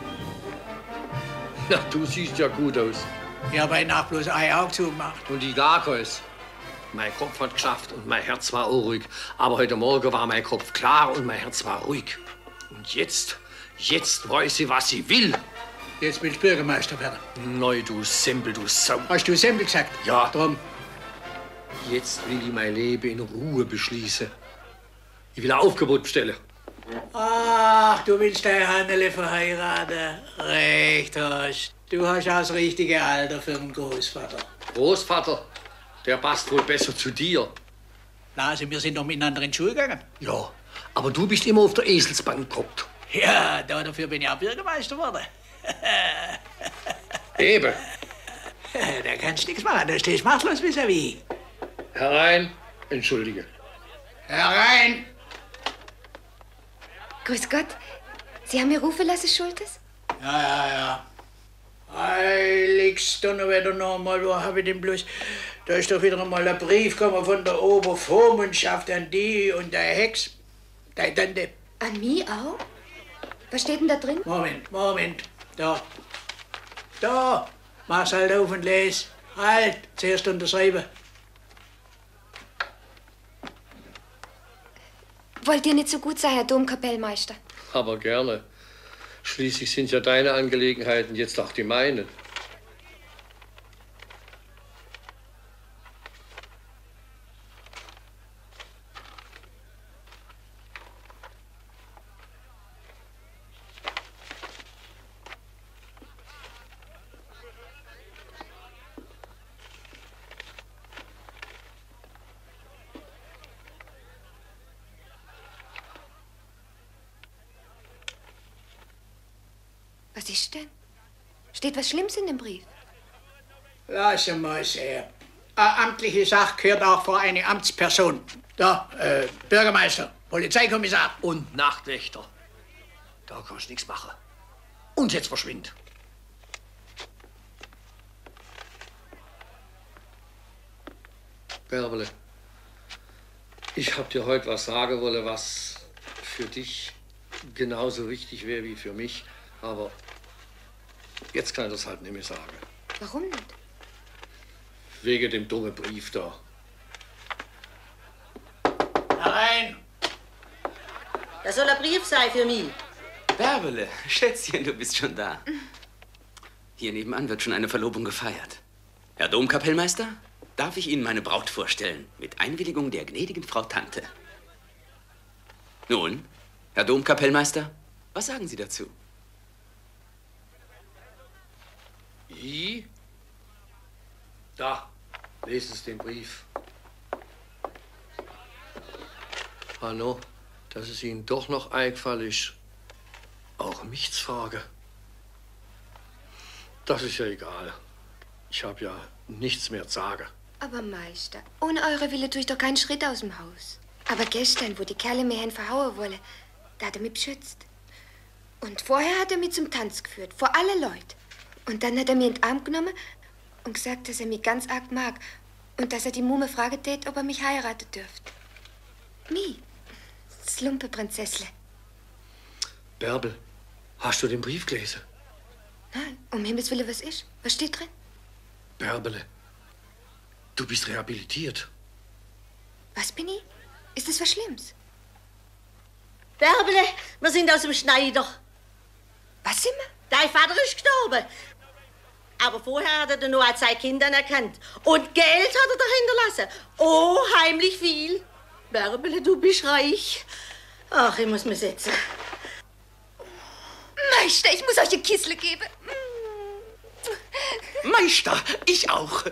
Na, du siehst ja gut aus. Ich habe heute Nacht bloß ein Auge zugemacht. Und ich gar keins. Mein Kopf hat geschafft und mein Herz war auch ruhig. Aber heute Morgen war mein Kopf klar und mein Herz war ruhig. Und jetzt, jetzt weiß ich, was ich will. Jetzt willst du Bürgermeister werden. Neu, du Sempel, du Sau. Hast du Sempel gesagt? Ja. Drum. Jetzt will ich mein Leben in Ruhe beschließen. Ich will ein Aufgebot bestellen. Ach, du willst deine Hannele verheiraten. Recht hast. Du hast auch das richtige Alter für einen Großvater. Großvater, der passt wohl besser zu dir. Lase, wir sind doch miteinander in die Schule gegangen. Ja, aber du bist immer auf der Eselsbank gehockt. Ja, da dafür bin ich auch Bürgermeister geworden. Eben. Da kannst du nichts machen, da stehst du machtlos vis-à-vis. Herein, entschuldige. Herein! Grüß Gott. Sie haben mir rufen lassen, Schultes? Ja, ja, ja. Heiliges Donnerwetter noch mal, wo hab ich denn bloß? Da ist doch wieder einmal ein Brief gekommen von der Obervormundschaft an die und der Hex. Deine Tante. An mich auch? Was steht denn da drin? Moment, Moment. Da. Da. Mach's halt auf und les. Halt, zuerst unterschreiben. Wollt ihr nicht so gut sein, Herr Domkapellmeister? Aber gerne. Schließlich sind ja deine Angelegenheiten jetzt auch die meinen. Was ist denn? Steht was Schlimmes in dem Brief? Lass mal sehen. Eine amtliche Sache gehört auch vor eine Amtsperson. Da, äh, Bürgermeister, Polizeikommissar. Und Nachtwächter. Da kannst du nichts machen. Und jetzt verschwind. Bärbele, ich hab dir heute was sagen wollen, was für dich genauso wichtig wäre wie für mich. Aber jetzt kann ich das halt nicht mehr sagen. Warum nicht? Wegen dem dummen Brief da. Herein! Das soll ein Brief sein für mich. Bärbele, Schätzchen, du bist schon da. Hier nebenan wird schon eine Verlobung gefeiert. Herr Domkapellmeister, darf ich Ihnen meine Braut vorstellen, mit Einwilligung der gnädigen Frau Tante. Nun, Herr Domkapellmeister, was sagen Sie dazu? I? Da, lesen Sie den Brief. Hanno, dass es Ihnen doch noch eingefallen ist, auch mich zu fragen. Das ist ja egal. Ich habe ja nichts mehr zu sagen. Aber Meister, ohne eure Wille tue ich doch keinen Schritt aus dem Haus. Aber gestern, wo die Kerle mir hin verhauen wollen, da hat er mich beschützt. Und vorher hat er mich zum Tanz geführt, vor alle Leute. Und dann hat er mir in den Arm genommen und gesagt, dass er mich ganz arg mag. Und dass er die Mumme fragen tät, ob er mich heiraten dürft. Mich, das lumpe Prinzessle. Bärbel, hast du den Brief gelesen? Nein, um Himmels Willen, was ist? Was steht drin? Bärbele, du bist rehabilitiert. Was bin ich? Ist das was Schlimmes? Bärbele, wir sind aus dem Schneider. Was sind wir? Dein Vater ist gestorben. Aber vorher hat er nur als seine Kinder erkannt. Und Geld hat er da hinterlassen. Oh, heimlich viel. Bärbele, du bist reich. Ach, ich muss mich setzen. Meister, ich muss euch ein Kissle geben. Meister, ich auch.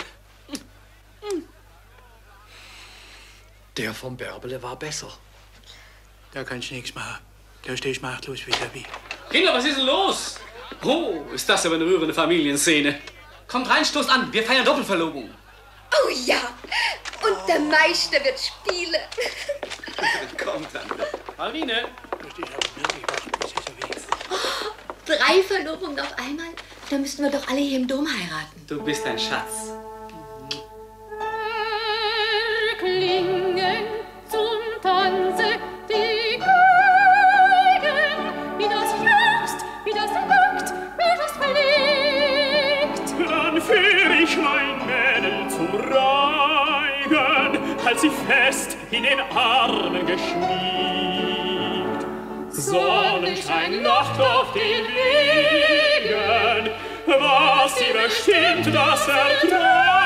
Der vom Bärbele war besser. Da kannst du nichts machen. Da stehst du machtlos vis-à-vis. Kinder, was ist denn los? Oh, ist das aber eine rührende Familienszene. Kommt rein, stoßt an. Wir feiern Doppelverlobung. Oh ja, und der Meister wird spielen. Kommt dann. Marine. Oh, drei Verlobungen auf einmal? Da müssten wir doch alle hier im Dom heiraten. Du bist ein Schatz. halt sie fest in den Armen geschmiegt. Sonnenschein lacht auf den Wegen, was sie bestimmt, das erträgt.